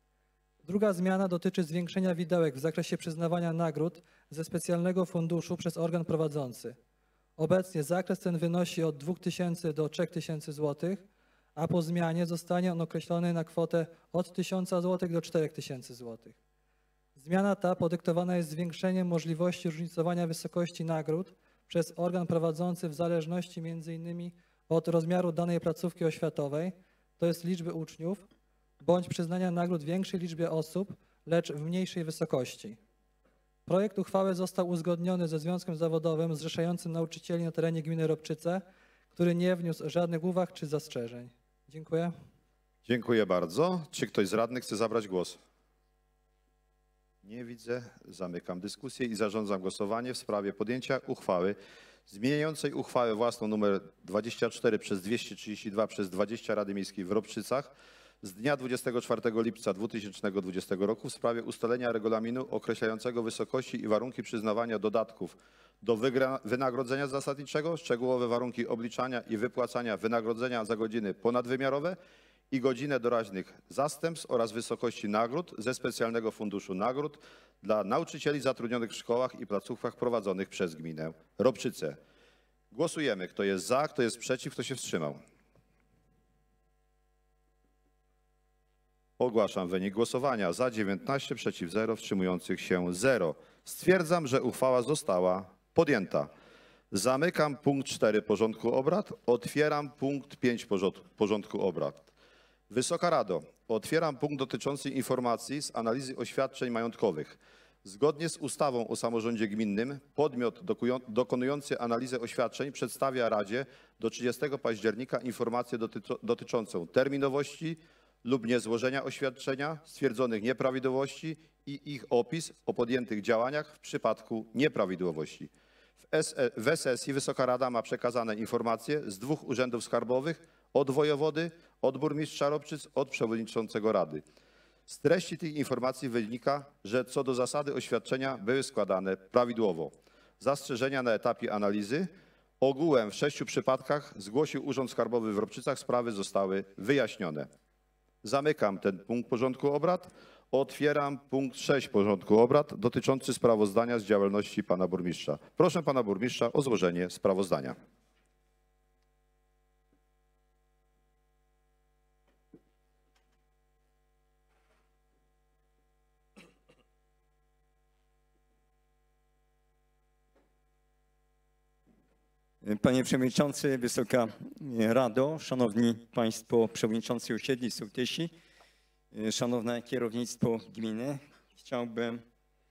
Druga zmiana dotyczy zwiększenia widełek w zakresie przyznawania nagród ze specjalnego funduszu przez organ prowadzący. Obecnie zakres ten wynosi od 2000 do 3000 zł, a po zmianie zostanie on określony na kwotę od 1000 zł do 4000 zł. Zmiana ta podyktowana jest zwiększeniem możliwości różnicowania wysokości nagród przez organ prowadzący w zależności m.in. od rozmiaru danej placówki oświatowej, to jest liczby uczniów, bądź przyznania nagród większej liczbie osób, lecz w mniejszej wysokości. Projekt uchwały został uzgodniony ze Związkiem Zawodowym zrzeszającym nauczycieli na terenie gminy Ropczyce, który nie wniósł żadnych uwag czy zastrzeżeń. Dziękuję. Dziękuję bardzo. Czy ktoś z radnych chce zabrać głos? Nie widzę. Zamykam dyskusję i zarządzam głosowanie w sprawie podjęcia uchwały zmieniającej uchwałę własną nr 24 przez 232 przez 20 Rady Miejskiej w Ropczycach z dnia 24 lipca 2020 roku w sprawie ustalenia regulaminu określającego wysokości i warunki przyznawania dodatków do wynagrodzenia zasadniczego, szczegółowe warunki obliczania i wypłacania wynagrodzenia za godziny ponadwymiarowe i godzinę doraźnych zastępstw oraz wysokości nagród ze specjalnego funduszu nagród dla nauczycieli zatrudnionych w szkołach i placówkach prowadzonych przez gminę Ropczyce. Głosujemy. Kto jest za, kto jest przeciw, kto się wstrzymał? Ogłaszam wynik głosowania. Za 19, przeciw 0, wstrzymujących się 0. Stwierdzam, że uchwała została podjęta. Zamykam punkt 4 porządku obrad. Otwieram punkt 5 porządku obrad. Wysoka Rado, otwieram punkt dotyczący informacji z analizy oświadczeń majątkowych. Zgodnie z ustawą o samorządzie gminnym podmiot dokonujący analizę oświadczeń przedstawia Radzie do 30 października informację dotyczącą terminowości lub niezłożenia oświadczenia, stwierdzonych nieprawidłowości i ich opis o podjętych działaniach w przypadku nieprawidłowości. W e-sesji Wysoka Rada ma przekazane informacje z 2 urzędów skarbowych, od wojewody, od burmistrza Ropczyc, od przewodniczącego Rady. Z treści tych informacji wynika, że co do zasady oświadczenia były składane prawidłowo. Zastrzeżenia na etapie analizy ogółem w 6 przypadkach zgłosił Urząd Skarbowy w Ropczycach, sprawy zostały wyjaśnione. Zamykam ten punkt porządku obrad. Otwieram punkt 6 porządku obrad dotyczący sprawozdania z działalności pana burmistrza. Proszę pana burmistrza o złożenie sprawozdania. Panie Przewodniczący, Wysoka Rado, Szanowni Państwo Przewodniczący Osiedli Sołtysi, Szanowne Kierownictwo Gminy, chciałbym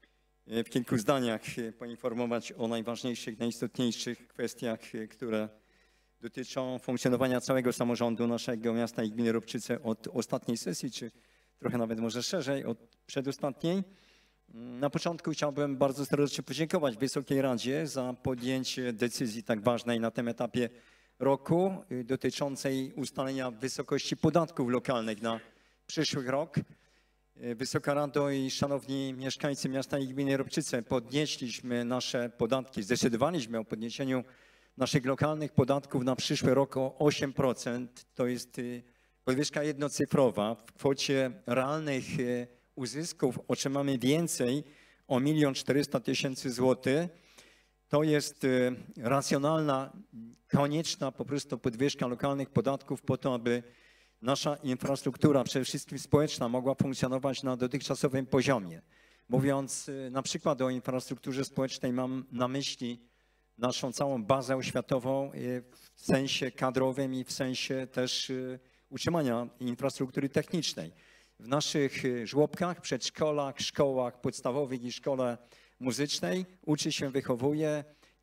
w kilku zdaniach poinformować o najważniejszych, najistotniejszych kwestiach, które dotyczą funkcjonowania całego samorządu naszego miasta i gminy Ropczyce od ostatniej sesji, czy trochę nawet może szerzej, od przedostatniej. Na początku chciałbym bardzo serdecznie podziękować Wysokiej Radzie za podjęcie decyzji tak ważnej na tym etapie roku dotyczącej ustalenia wysokości podatków lokalnych na przyszły rok. Wysoka Rado i szanowni mieszkańcy miasta i gminy Ropczyce, podnieśliśmy nasze podatki, zdecydowaliśmy o podniesieniu naszych lokalnych podatków na przyszły rok o 8%. To jest podwyżka jednocyfrowa. W kwocie realnych uzysków otrzymamy więcej o 1 400 000 złotych. To jest racjonalna, konieczna po prostu podwyżka lokalnych podatków po to, aby nasza infrastruktura, przede wszystkim społeczna, mogła funkcjonować na dotychczasowym poziomie. Mówiąc na przykład o infrastrukturze społecznej, mam na myśli naszą całą bazę oświatową w sensie kadrowym i w sensie też utrzymania infrastruktury technicznej. W naszych żłobkach, przedszkolach, szkołach podstawowych i szkole muzycznej uczy się, wychowuje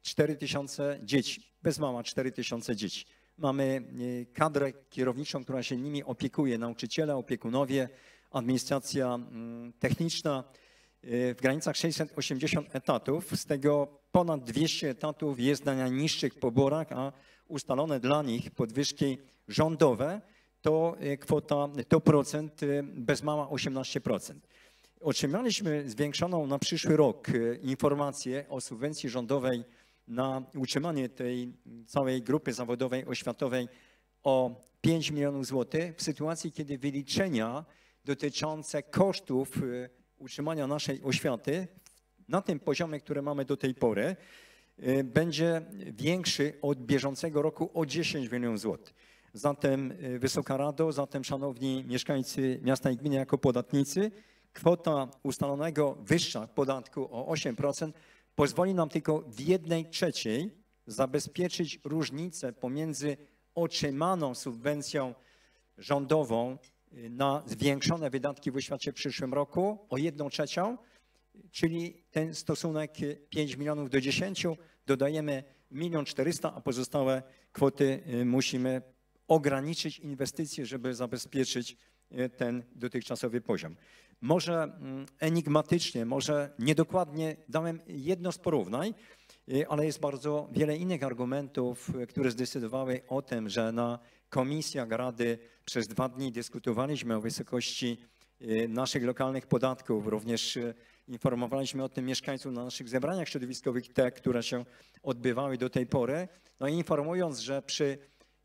4000 dzieci, bez mała 4000 dzieci. Mamy kadrę kierowniczą, która się nimi opiekuje, nauczyciele, opiekunowie, administracja techniczna w granicach 680 etatów, z tego ponad 200 etatów jest na najniższych poborach, a ustalone dla nich podwyżki rządowe to kwota, to procent bez mała 18%. Otrzymaliśmy zwiększoną na przyszły rok informację o subwencji rządowej na utrzymanie tej całej grupy zawodowej, oświatowej o 5 milionów złotych w sytuacji, kiedy wyliczenia dotyczące kosztów utrzymania naszej oświaty na tym poziomie, który mamy do tej pory, będzie większy od bieżącego roku o 10 milionów złotych. Zatem Wysoka Rado, zatem szanowni mieszkańcy miasta i gminy jako podatnicy, kwota ustalonego wyższa podatku o 8% pozwoli nam tylko w 1/3 zabezpieczyć różnicę pomiędzy otrzymaną subwencją rządową na zwiększone wydatki w oświacie w przyszłym roku o 1/3, czyli ten stosunek 5 milionów do 10 dodajemy 1 400 000, a pozostałe kwoty musimy ograniczyć inwestycje, żeby zabezpieczyć ten dotychczasowy poziom. Może enigmatycznie, może niedokładnie dałem jedno z porównań. ale jest bardzo wiele innych argumentów, które zdecydowały o tym, że na komisjach Rady przez 2 dni dyskutowaliśmy o wysokości naszych lokalnych podatków. Również informowaliśmy o tym mieszkańców na naszych zebraniach środowiskowych, te, które się odbywały do tej pory. No i informując, że przy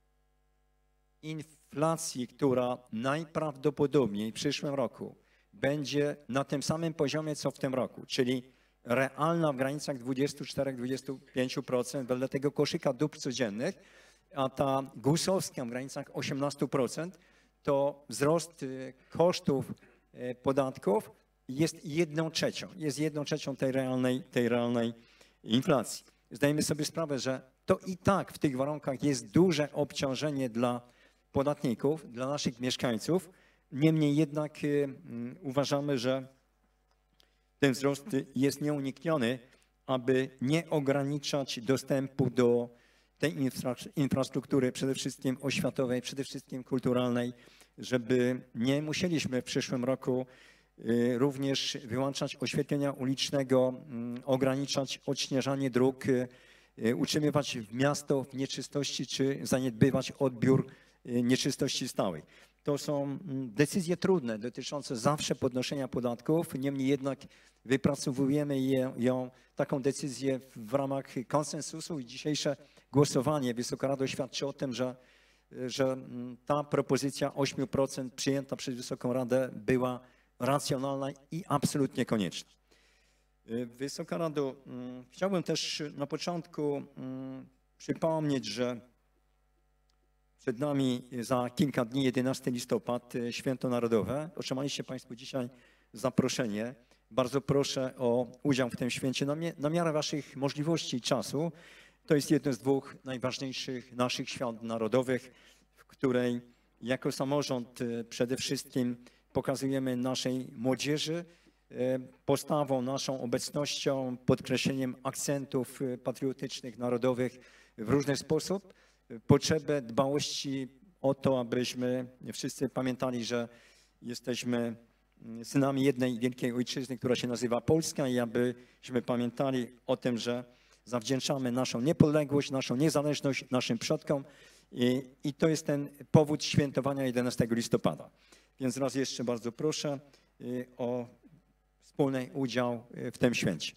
inflacji, która najprawdopodobniej w przyszłym roku będzie na tym samym poziomie, co w tym roku, czyli realna w granicach 24-25% wedle tego koszyka dóbr codziennych, a ta GUS-owska w granicach 18%, to wzrost kosztów podatków jest 1/3. Jest 1/3 tej realnej inflacji. Zdajemy sobie sprawę, że to i tak w tych warunkach jest duże obciążenie dla podatników, dla naszych mieszkańców. Niemniej jednak uważamy, że ten wzrost jest nieunikniony, aby nie ograniczać dostępu do tej infrastruktury, przede wszystkim oświatowej, przede wszystkim kulturalnej, żeby nie musieliśmy w przyszłym roku również wyłączać oświetlenia ulicznego, ograniczać odśnieżanie dróg, utrzymywać miasto w nieczystości czy zaniedbywać odbiór nieczystości stałej. To są decyzje trudne, dotyczące zawsze podnoszenia podatków, niemniej jednak wypracowujemy taką decyzję w ramach konsensusu i dzisiejsze głosowanie Wysoka Rado świadczy o tym, że ta propozycja 8% przyjęta przez Wysoką Radę była racjonalna i absolutnie konieczna. Wysoka Rado, chciałbym też na początku przypomnieć, że przed nami za kilka dni, 11 listopad, Święto Narodowe. Otrzymaliście Państwo dzisiaj zaproszenie. Bardzo proszę o udział w tym święcie na miarę Waszych możliwości i czasu. To jest jedno z 2 najważniejszych naszych świąt narodowych, w której jako samorząd przede wszystkim pokazujemy naszej młodzieży postawą, naszą obecnością, podkreśleniem akcentów patriotycznych, narodowych w różny sposób, potrzebę dbałości o to, abyśmy wszyscy pamiętali, że jesteśmy synami jednej wielkiej ojczyzny, która się nazywa Polska i abyśmy pamiętali o tym, że zawdzięczamy naszą niepodległość, naszą niezależność naszym przodkom i to jest ten powód świętowania 11 listopada. Więc raz jeszcze bardzo proszę o wspólny udział w tym święcie.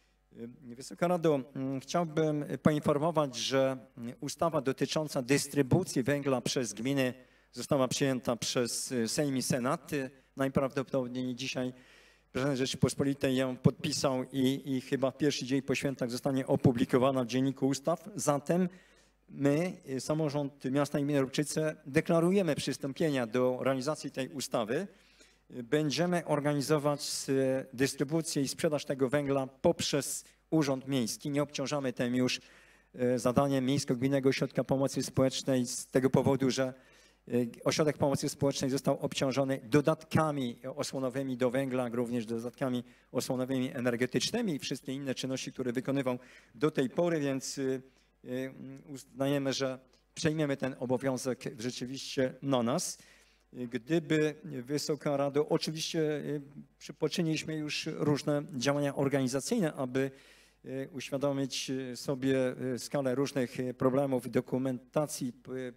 Wysoka Rado, chciałbym poinformować, że ustawa dotycząca dystrybucji węgla przez gminy została przyjęta przez Sejm i Senat. Najprawdopodobniej dzisiaj prezydent Rzeczypospolitej ją podpisał i chyba w pierwszy dzień po świętach zostanie opublikowana w Dzienniku Ustaw. Zatem my, samorząd miasta i gminy Ropczyce, deklarujemy przystąpienie do realizacji tej ustawy. Będziemy organizować dystrybucję i sprzedaż tego węgla poprzez Urząd Miejski. Nie obciążamy tym już zadaniem Miejsko-Gminnego Ośrodka Pomocy Społecznej z tego powodu, że Ośrodek Pomocy Społecznej został obciążony dodatkami osłonowymi do węgla, jak również dodatkami osłonowymi energetycznymi i wszystkie inne czynności, które wykonywał do tej pory, więc uznajemy, że przejmiemy ten obowiązek rzeczywiście na nas. Gdyby Wysoka Rado, oczywiście poczyniliśmy już różne działania organizacyjne, aby uświadomić sobie skalę różnych problemów, dokumentacji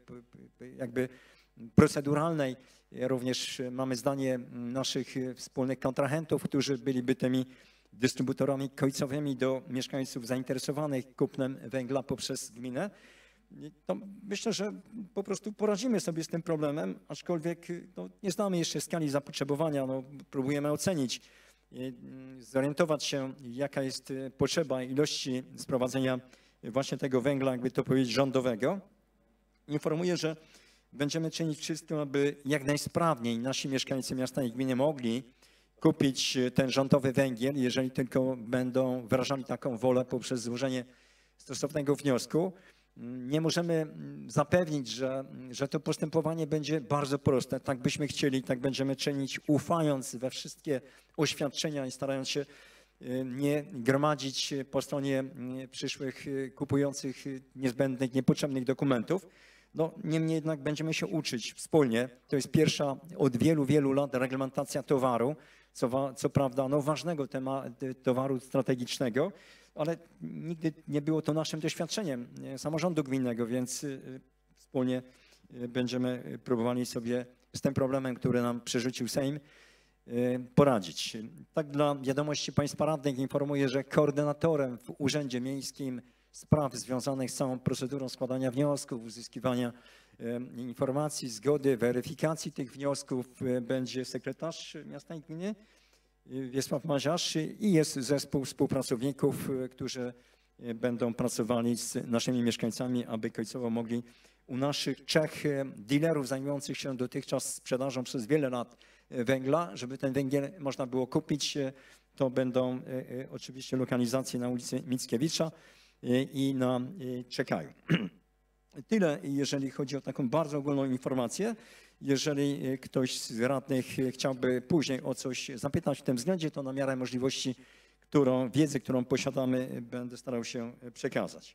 jakby proceduralnej. Również mamy zdanie naszych wspólnych kontrahentów, którzy byliby tymi dystrybutorami końcowymi do mieszkańców zainteresowanych kupnem węgla poprzez gminę. To myślę, że po prostu poradzimy sobie z tym problemem, aczkolwiek nie znamy jeszcze skali zapotrzebowania. Próbujemy ocenić, zorientować się, jaka jest potrzeba ilości sprowadzenia właśnie tego węgla, jakby to powiedzieć, rządowego. Informuję, że będziemy czynić wszystko, aby jak najsprawniej nasi mieszkańcy miasta i gminy mogli kupić ten rządowy węgiel, jeżeli tylko będą wyrażali taką wolę poprzez złożenie stosownego wniosku. Nie możemy zapewnić, że to postępowanie będzie bardzo proste. Tak byśmy chcieli, tak będziemy czynić, ufając we wszystkie oświadczenia i starając się nie gromadzić po stronie przyszłych kupujących niezbędnych, niepotrzebnych dokumentów. Niemniej jednak będziemy się uczyć wspólnie. To jest pierwsza od wielu, wielu lat reglamentacja towaru, co prawda no, ważnego towaru strategicznego, ale nigdy nie było to naszym doświadczeniem samorządu gminnego, więc wspólnie będziemy próbowali sobie z tym problemem, który nam przerzucił Sejm, poradzić. Tak dla wiadomości Państwa radnych informuję, że koordynatorem w Urzędzie Miejskim spraw związanych z całą procedurą składania wniosków, uzyskiwania informacji, zgody, weryfikacji tych wniosków będzie sekretarz miasta i gminy Wiesław Maziarz i jest zespół współpracowników, którzy będą pracowali z naszymi mieszkańcami, aby końcowo mogli u naszych 3 dealerów zajmujących się dotychczas sprzedażą przez wiele lat węgla, żeby ten węgiel można było kupić. To będą oczywiście lokalizacje na ulicy Mickiewicza i na Czekaju. Tyle, jeżeli chodzi o taką bardzo ogólną informację. Jeżeli ktoś z radnych chciałby później o coś zapytać w tym względzie, to na miarę możliwości, wiedzę, którą posiadamy, będę starał się przekazać.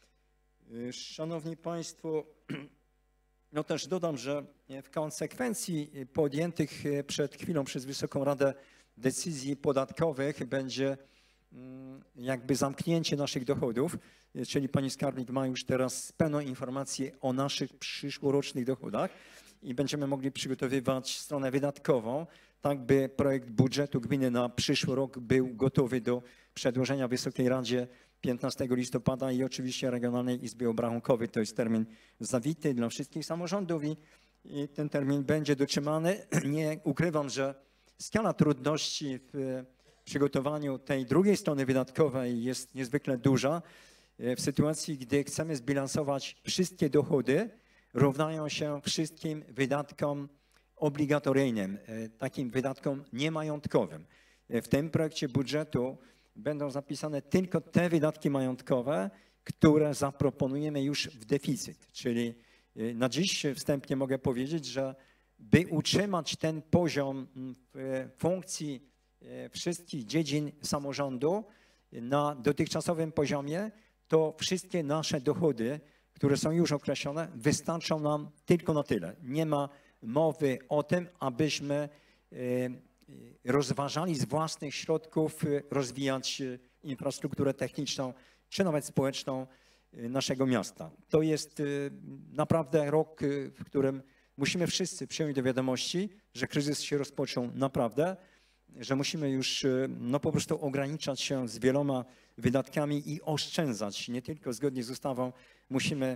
Szanowni Państwo, no też dodam, że w konsekwencji podjętych przed chwilą przez Wysoką Radę decyzji podatkowych będzie jakby zamknięcie naszych dochodów, czyli pani skarbnik ma już teraz pełną informację o naszych przyszłorocznych dochodach i będziemy mogli przygotowywać stronę wydatkową, tak by projekt budżetu gminy na przyszły rok był gotowy do przedłożenia Wysokiej Radzie 15 listopada i oczywiście Regionalnej Izbie Obrachunkowej. To jest termin zawity dla wszystkich samorządów i ten termin będzie dotrzymany. Nie ukrywam, że skala trudności w przygotowaniu tej drugiej strony wydatkowej jest niezwykle duża. W sytuacji, gdy chcemy zbilansować wszystkie dochody, równają się wszystkim wydatkom obligatoryjnym, takim wydatkom niemajątkowym. W tym projekcie budżetu będą zapisane tylko te wydatki majątkowe, które zaproponujemy już w deficyt. Czyli na dziś wstępnie mogę powiedzieć, że by utrzymać ten poziom funkcji wszystkich dziedzin samorządu na dotychczasowym poziomie, to wszystkie nasze dochody, które są już określone, wystarczą nam tylko na tyle. Nie ma mowy o tym, abyśmy rozważali z własnych środków rozwijać infrastrukturę techniczną czy nawet społeczną naszego miasta. To jest naprawdę rok, w którym musimy wszyscy przyjąć do wiadomości, że kryzys się rozpoczął naprawdę, że musimy już no, po prostu ograniczać się z wieloma wydatkami i oszczędzać. Nie tylko zgodnie z ustawą musimy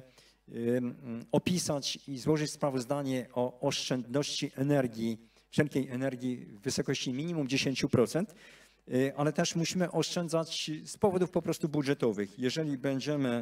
opisać i złożyć sprawozdanie o oszczędności energii, wszelkiej energii w wysokości minimum 10%, ale też musimy oszczędzać z powodów po prostu budżetowych. Jeżeli będziemy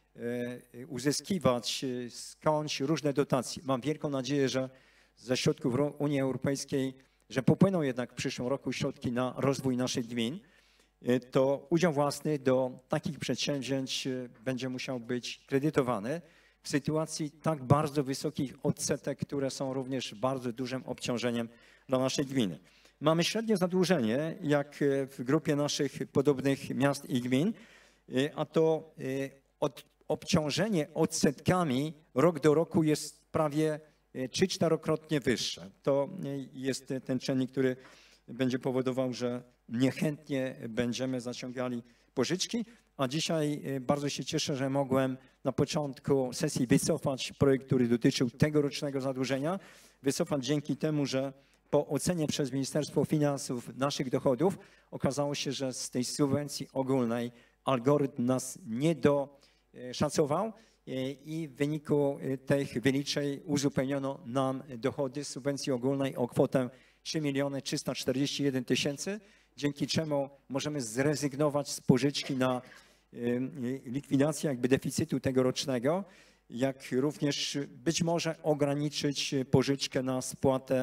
uzyskiwać skądś różne dotacje, mam wielką nadzieję, że ze środków Unii Europejskiej, że popłyną jednak w przyszłym roku środki na rozwój naszych gmin, to udział własny do takich przedsięwzięć będzie musiał być kredytowany w sytuacji tak bardzo wysokich odsetek, które są również bardzo dużym obciążeniem dla naszej gminy. Mamy średnie zadłużenie, jak w grupie naszych podobnych miast i gmin, a to obciążenie odsetkami rok do roku jest prawie 3-4-krotnie wyższe. To jest ten czynnik, który będzie powodował, że niechętnie będziemy zaciągali pożyczki, a dzisiaj bardzo się cieszę, że mogłem na początku sesji wycofać projekt, który dotyczył tegorocznego zadłużenia. Wycofać dzięki temu, że po ocenie przez Ministerstwo Finansów naszych dochodów okazało się, że z tej subwencji ogólnej algorytm nas nie doszacował i w wyniku tych wyliczeń uzupełniono nam dochody z subwencji ogólnej o kwotę 3 341 000, dzięki czemu możemy zrezygnować z pożyczki na likwidację jakby deficytu tegorocznego, jak również być może ograniczyć pożyczkę na spłatę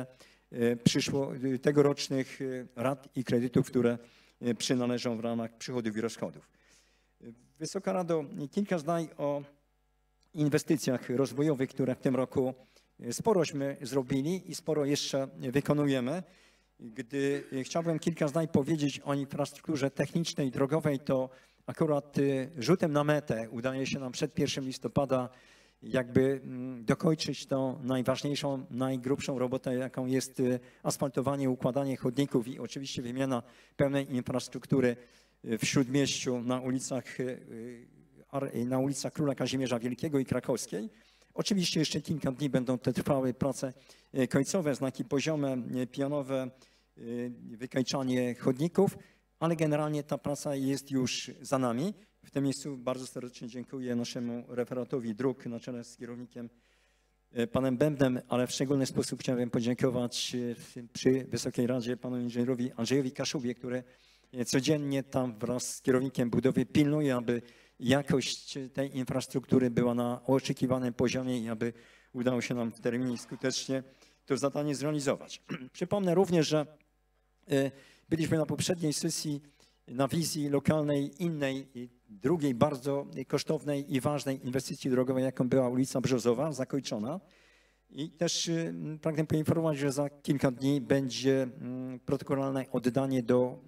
tegorocznych rat i kredytów, które przynależą w ramach przychodów i rozchodów. Wysoka Rado, kilka zdań o inwestycjach rozwojowych, które w tym roku sporośmy zrobili i sporo jeszcze wykonujemy. Gdy chciałbym kilka zdań powiedzieć o infrastrukturze technicznej, drogowej, to akurat rzutem na metę udaje się nam przed 1 listopada jakby dokończyć tą najważniejszą, najgrubszą robotę, jaką jest asfaltowanie, układanie chodników i oczywiście wymiana pełnej infrastruktury w Śródmieściu na ulicach Króla Kazimierza Wielkiego i Krakowskiej. Oczywiście jeszcze kilka dni będą te trwałe prace końcowe, znaki poziome, pionowe, wykańczanie chodników, ale generalnie ta praca jest już za nami. W tym miejscu bardzo serdecznie dziękuję naszemu referatowi dróg na czele z kierownikiem panem Bębnem, ale w szczególny sposób chciałem podziękować przy Wysokiej Radzie panu inżynierowi Andrzejowi Kaszubie, który codziennie tam wraz z kierownikiem budowy pilnuje, aby jakość tej infrastruktury była na oczekiwanym poziomie i aby udało się nam w terminie skutecznie to zadanie zrealizować. Przypomnę również, że byliśmy na poprzedniej sesji na wizji lokalnej innej, drugiej bardzo kosztownej i ważnej inwestycji drogowej, jaką była ulica Brzozowa, zakończona. I też pragnę poinformować, że za kilka dni będzie protokolarne oddanie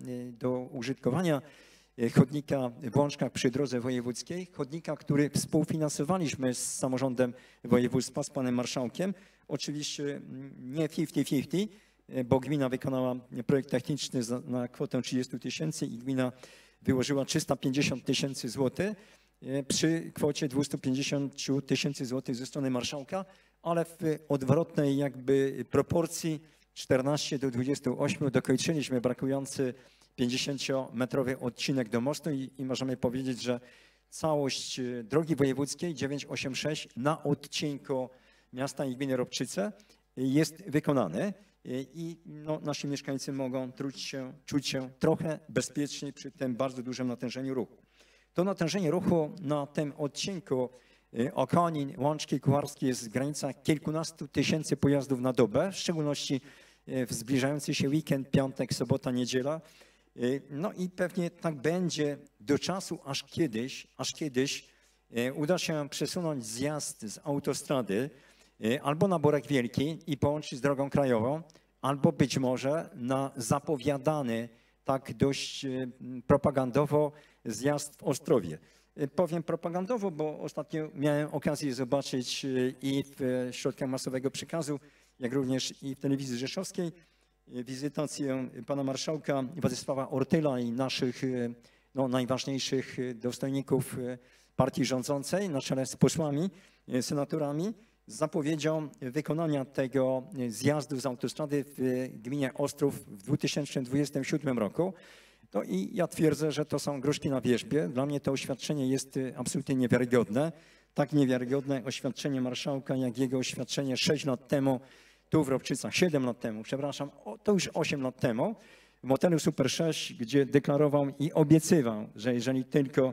do użytkowania chodnika w Łączkach przy drodze wojewódzkiej. Chodnika, który współfinansowaliśmy z samorządem województwa, z panem marszałkiem. Oczywiście nie 50-50, bo gmina wykonała projekt techniczny na kwotę 30 tysięcy i gmina wyłożyła 350 tysięcy złotych przy kwocie 250 tysięcy złotych ze strony marszałka, ale w odwrotnej jakby proporcji 14 do 28 dokończyliśmy brakujący 50-metrowy odcinek do mostu i możemy powiedzieć, że całość drogi wojewódzkiej 986 na odcinku miasta i gminy Ropczyce jest wykonany i nasi mieszkańcy mogą czuć się trochę bezpieczniej przy tym bardzo dużym natężeniu ruchu. To natężenie ruchu na tym odcinku Okonin, Łączki, Kucharski jest w granicach kilkunastu tysięcy pojazdów na dobę, w szczególności w zbliżający się weekend, piątek, sobota, niedziela. No i pewnie tak będzie do czasu, aż kiedyś uda się przesunąć zjazd z autostrady albo na Borek Wielki i połączyć z drogą krajową, albo być może na zapowiadany tak dość propagandowo zjazd w Ostrowie. Powiem propagandowo, bo ostatnio miałem okazję zobaczyć i w środkach masowego przekazu, jak również i w telewizji rzeszowskiej wizytację pana marszałka Władysława Ortyla i naszych najważniejszych dostojników partii rządzącej na czele z posłami, senatorami, z zapowiedzią wykonania tego zjazdu z autostrady w gminie Ostrów w 2027 roku. No i ja twierdzę, że to są gruszki na wierzbie. Dla mnie to oświadczenie jest absolutnie niewiarygodne. Tak niewiarygodne oświadczenie marszałka, jak jego oświadczenie 6 lat temu tu w Ropczycach, 7 lat temu, przepraszam, to już 8 lat temu w motelu Super 6, gdzie deklarował i obiecywał, że jeżeli tylko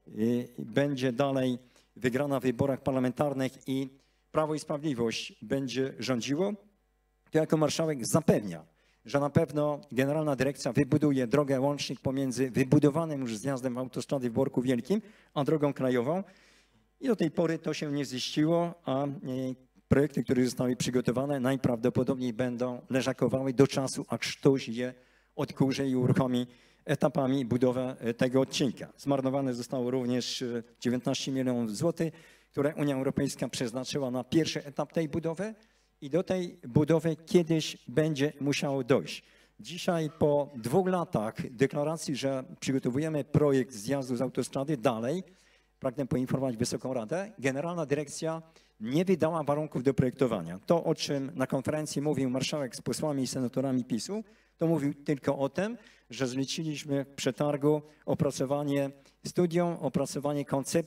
będzie dalej wygrana w wyborach parlamentarnych i Prawo i Sprawiedliwość będzie rządziło, to jako marszałek zapewnia, że na pewno Generalna Dyrekcja wybuduje drogę łącznik pomiędzy wybudowanym już zjazdem autostrady w Borku Wielkim, a drogą krajową. I do tej pory to się nie ziściło, a projekty, które zostały przygotowane, najprawdopodobniej będą leżakowały do czasu, aż ktoś je odkurzy i uruchomi etapami budowę tego odcinka. Zmarnowane zostało również 19 milionów złotych, które Unia Europejska przeznaczyła na pierwszy etap tej budowy i do tej budowy kiedyś będzie musiało dojść. Dzisiaj po 2 latach deklaracji, że przygotowujemy projekt zjazdu z autostrady dalej, pragnę poinformować Wysoką Radę, Generalna Dyrekcja nie wydała warunków do projektowania. To, o czym na konferencji mówił marszałek z posłami i senatorami PiS-u, to mówił tylko o tym, że zleciliśmy w przetargu opracowanie studium, opracowanie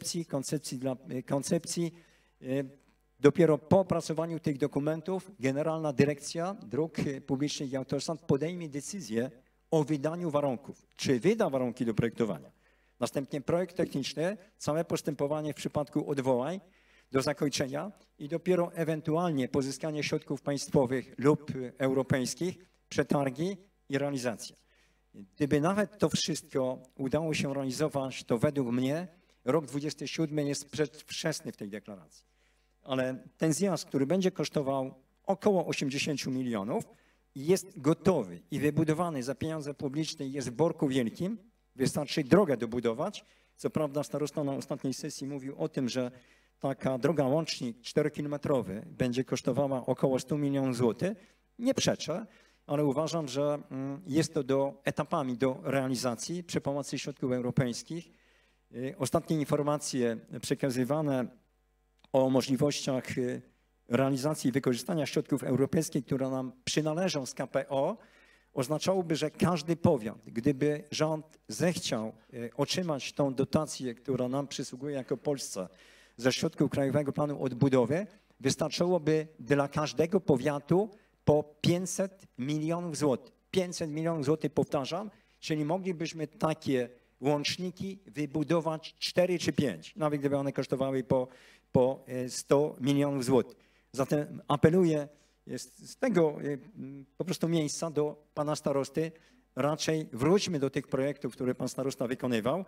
koncepcji. Dopiero po opracowaniu tych dokumentów Generalna Dyrekcja Dróg Publicznych i Autostrad podejmie decyzję o wydaniu warunków. Czy wyda warunki do projektowania? Następnie projekt techniczny, całe postępowanie w przypadku odwołań do zakończenia i dopiero ewentualnie pozyskanie środków państwowych lub europejskich, przetargi i realizacja. Gdyby nawet to wszystko udało się realizować, to według mnie rok 27 jest przedwczesny w tej deklaracji. Ale ten zjazd, który będzie kosztował około 80 milionów, jest gotowy i wybudowany za pieniądze publiczne, jest w Borku Wielkim. Wystarczy drogę dobudować. Co prawda starosta na ostatniej sesji mówił o tym, że taka droga łącznik 4-kilometrowy będzie kosztowała około 100 milionów złotych, nie przeczę, ale uważam, że jest to etapami do realizacji przy pomocy środków europejskich. Ostatnie informacje przekazywane o możliwościach realizacji i wykorzystania środków europejskich, które nam przynależą z KPO, oznaczałoby, że każdy powiat, gdyby rząd zechciał otrzymać tą dotację, która nam przysługuje jako Polsce ze środków Krajowego Planu Odbudowy, wystarczyłoby dla każdego powiatu po 500 milionów złotych. 500 milionów złotych, powtarzam, czyli moglibyśmy takie łączniki wybudować 4 czy 5, nawet gdyby one kosztowały po 100 milionów złotych. Zatem apeluję z tego po prostu miejsca do pana starosty, raczej wróćmy do tych projektów, które pan starosta wykonywał,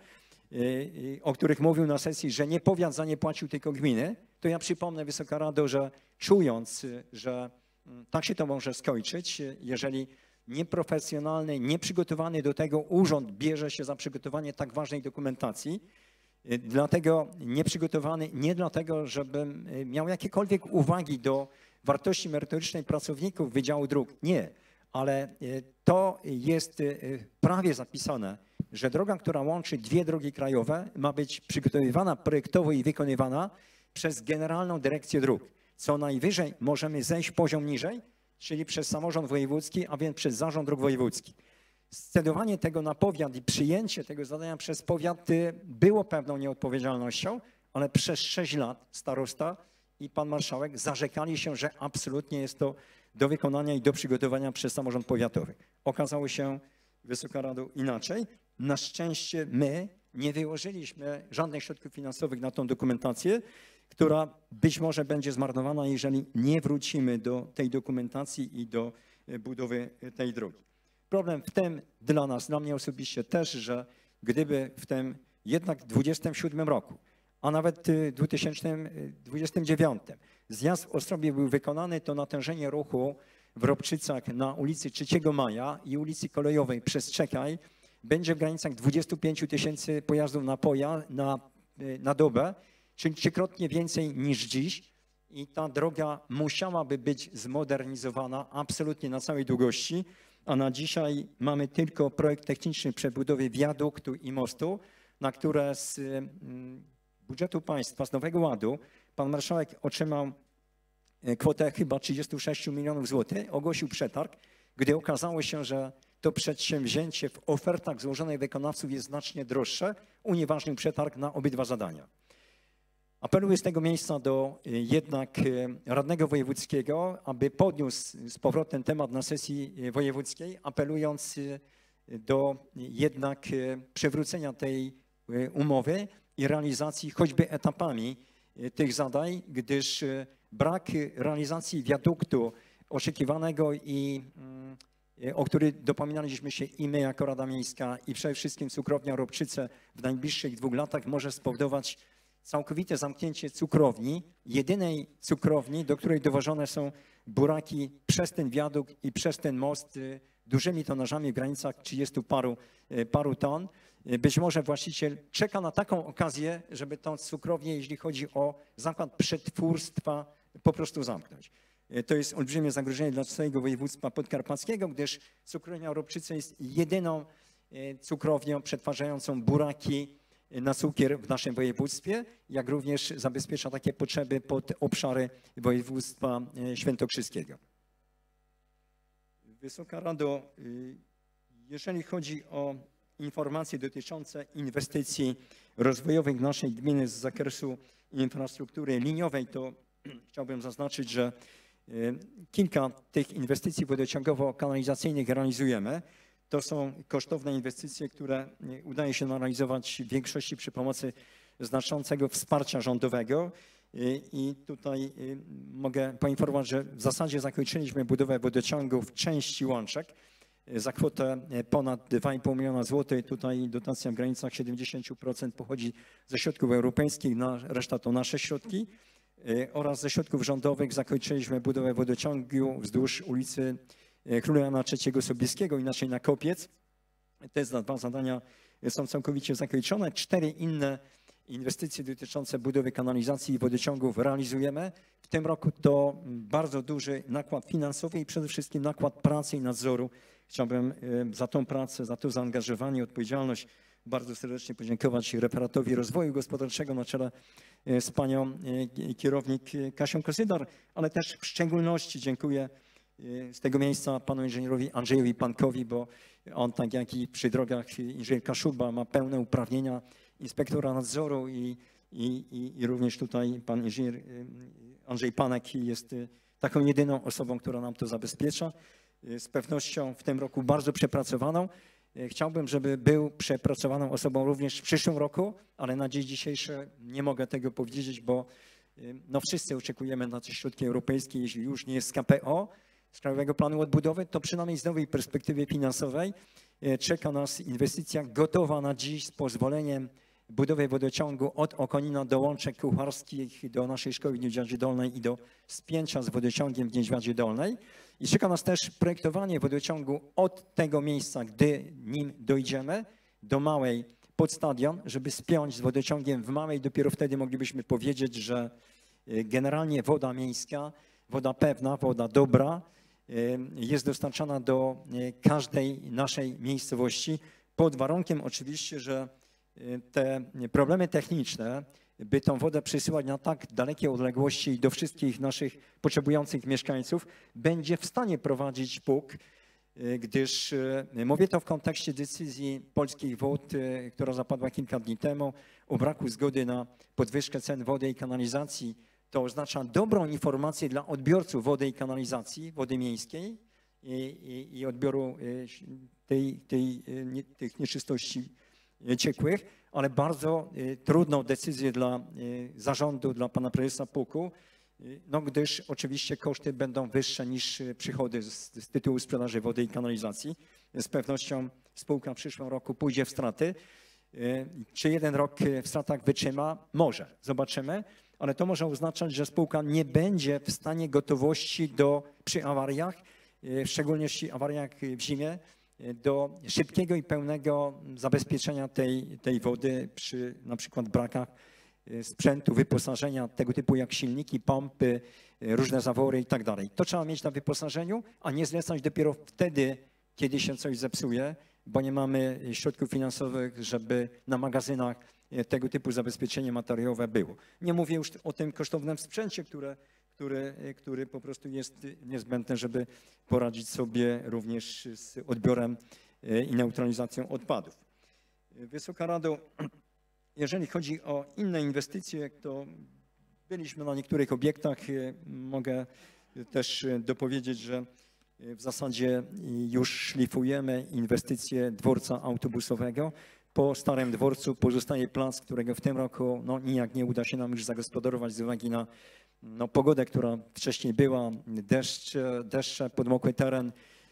o których mówił na sesji, że nie powiat za nie płacił, tylko gminy. To ja przypomnę, Wysoka Rado, że czując, że tak się to może skończyć, jeżeli nieprofesjonalny, nieprzygotowany do tego urząd bierze się za przygotowanie tak ważnej dokumentacji, dlatego nieprzygotowany nie dlatego, żebym miał jakiekolwiek uwagi do wartości merytorycznej pracowników Wydziału Dróg. Nie, ale to jest prawie zapisane, że droga, która łączy 2 drogi krajowe, ma być przygotowywana projektowo i wykonywana przez Generalną Dyrekcję Dróg. Co najwyżej możemy zejść poziom niżej, czyli przez samorząd wojewódzki, a więc przez Zarząd Dróg Wojewódzkich. Scedowanie tego na powiat i przyjęcie tego zadania przez powiat było pewną nieodpowiedzialnością, ale przez 6 lat starosta i pan marszałek zarzekali się, że absolutnie jest to do wykonania i do przygotowania przez samorząd powiatowy. Okazało się, Wysoka Rado, inaczej. Na szczęście my nie wyłożyliśmy żadnych środków finansowych na tą dokumentację, która być może będzie zmarnowana, jeżeli nie wrócimy do tej dokumentacji i do budowy tej drogi. Problem w tym dla nas, dla mnie osobiście też, że gdyby w tym jednak 27 roku, a nawet w 2029 zjazd w Ostrowie był wykonany, to natężenie ruchu w Robczycach na ulicy 3 Maja i ulicy Kolejowej przez Czekaj będzie w granicach 25 000 pojazdów na dobę, czyli 3-krotnie więcej niż dziś. I ta droga musiałaby być zmodernizowana absolutnie na całej długości, a na dzisiaj mamy tylko projekt techniczny przebudowy wiaduktu i mostu, na które z budżetu państwa, z Nowego Ładu, pan marszałek otrzymał kwotę chyba 36 milionów złotych, ogłosił przetarg, gdy okazało się, że to przedsięwzięcie w ofertach złożonych wykonawców jest znacznie droższe, unieważnił przetarg na obydwa zadania. Apeluję z tego miejsca do jednak radnego wojewódzkiego, aby podniósł z powrotem temat na sesji wojewódzkiej, apelując do jednak przywrócenia tej umowy i realizacji choćby etapami tych zadań, gdyż brak realizacji wiaduktu oczekiwanego i o który dopominaliśmy się i my jako Rada Miejska i przede wszystkim cukrownia Robczyce w najbliższych 2 latach może spowodować całkowite zamknięcie cukrowni, jedynej cukrowni, do której dowożone są buraki przez ten wiadukt i przez ten most dużymi tonażami w granicach 30 paru ton. Być może właściciel czeka na taką okazję, żeby tą cukrownię, jeśli chodzi o zakład przetwórstwa, po prostu zamknąć. To jest olbrzymie zagrożenie dla całego województwa podkarpackiego, gdyż cukrownia Robczyce jest jedyną cukrownią przetwarzającą buraki na cukier w naszym województwie, jak również zabezpiecza takie potrzeby pod obszary województwa świętokrzyskiego. Wysoka Rado, jeżeli chodzi o informacje dotyczące inwestycji rozwojowych naszej gminy z zakresu infrastruktury liniowej, to chciałbym zaznaczyć, że kilka tych inwestycji wodociągowo-kanalizacyjnych realizujemy. To są kosztowne inwestycje, które udaje się realizować w większości przy pomocy znaczącego wsparcia rządowego. I tutaj mogę poinformować, że w zasadzie zakończyliśmy budowę wodociągu w części Łączek za kwotę ponad 2,5 miliona złotych. Tutaj dotacja w granicach 70% pochodzi ze środków europejskich, reszta to nasze środki. Oraz ze środków rządowych zakończyliśmy budowę wodociągu wzdłuż ulicy Króla Jana III Sobieskiego, inaczej na Kopiec. Te 2 zadania są całkowicie zakończone. 4 inne inwestycje dotyczące budowy kanalizacji i wodociągów realizujemy. W tym roku to bardzo duży nakład finansowy i przede wszystkim nakład pracy i nadzoru. Chciałbym za tą pracę, za to zaangażowanie i odpowiedzialność bardzo serdecznie podziękować referatowi rozwoju gospodarczego na czele z panią kierownik Kasią Kosydar, ale też w szczególności dziękuję z tego miejsca panu inżynierowi Andrzejowi Pankowi, bo on, tak jak i przy drogach inżynier Kaszuba, ma pełne uprawnienia inspektora nadzoru i również tutaj pan inżynier Andrzej Panek jest taką jedyną osobą, która nam to zabezpiecza. Z pewnością w tym roku bardzo przepracowaną. Chciałbym, żeby był przepracowaną osobą również w przyszłym roku, ale na dzień dzisiejszy nie mogę tego powiedzieć, bo no wszyscy oczekujemy na te środki europejskie, jeśli już nie z KPO, z Krajowego Planu Odbudowy, to przynajmniej z nowej perspektywy finansowej czeka nas inwestycja gotowa na dziś z pozwoleniem budowy wodociągu od Okonina do Łączek Kucharskich, do naszej szkoły w Niedźwiadzie Dolnej i do spięcia z wodociągiem w Niedźwiadzie Dolnej. I czeka nas też projektowanie wodociągu od tego miejsca, gdy nim dojdziemy, do Małej pod stadion, żeby spiąć z wodociągiem w Małej. Dopiero wtedy moglibyśmy powiedzieć, że generalnie woda miejska, woda pewna, woda dobra jest dostarczana do każdej naszej miejscowości pod warunkiem oczywiście, że te problemy techniczne, by tą wodę przesyłać na tak dalekie odległości i do wszystkich naszych potrzebujących mieszkańców, będzie w stanie prowadzić PUK, gdyż mówię to w kontekście decyzji Polskich Wód, która zapadła kilka dni temu, o braku zgody na podwyżkę cen wody i kanalizacji. To oznacza dobrą informację dla odbiorców wody i kanalizacji, wody miejskiej i odbioru tych nieczystości ciekłych, ale bardzo trudną decyzję dla zarządu, dla pana prezesa PUK-u, no gdyż oczywiście koszty będą wyższe niż przychody z tytułu sprzedaży wody i kanalizacji. Z pewnością spółka w przyszłym roku pójdzie w straty. Czy jeden rok w stratach wytrzyma? Może. Zobaczymy. Ale to może oznaczać, że spółka nie będzie w stanie gotowości przy awariach, w szczególności awariach w zimie, do szybkiego i pełnego zabezpieczenia tej wody przy na przykład brakach sprzętu, wyposażenia tego typu jak silniki, pompy, różne zawory i tak dalej. To trzeba mieć na wyposażeniu, a nie zlecać dopiero wtedy, kiedy się coś zepsuje, bo nie mamy środków finansowych, żeby na magazynach tego typu zabezpieczenie materiałowe było. Nie mówię już o tym kosztownym sprzęcie, który po prostu jest niezbędny, żeby poradzić sobie również z odbiorem i neutralizacją odpadów. Wysoka Rado, jeżeli chodzi o inne inwestycje, to byliśmy na niektórych obiektach. Mogę też dopowiedzieć, że w zasadzie już szlifujemy inwestycje dworca autobusowego. Po Starym Dworcu pozostaje plac, którego w tym roku no, nijak nie uda się nam już zagospodarować z uwagi na pogodę, która wcześniej była, deszcze, podmokły teren.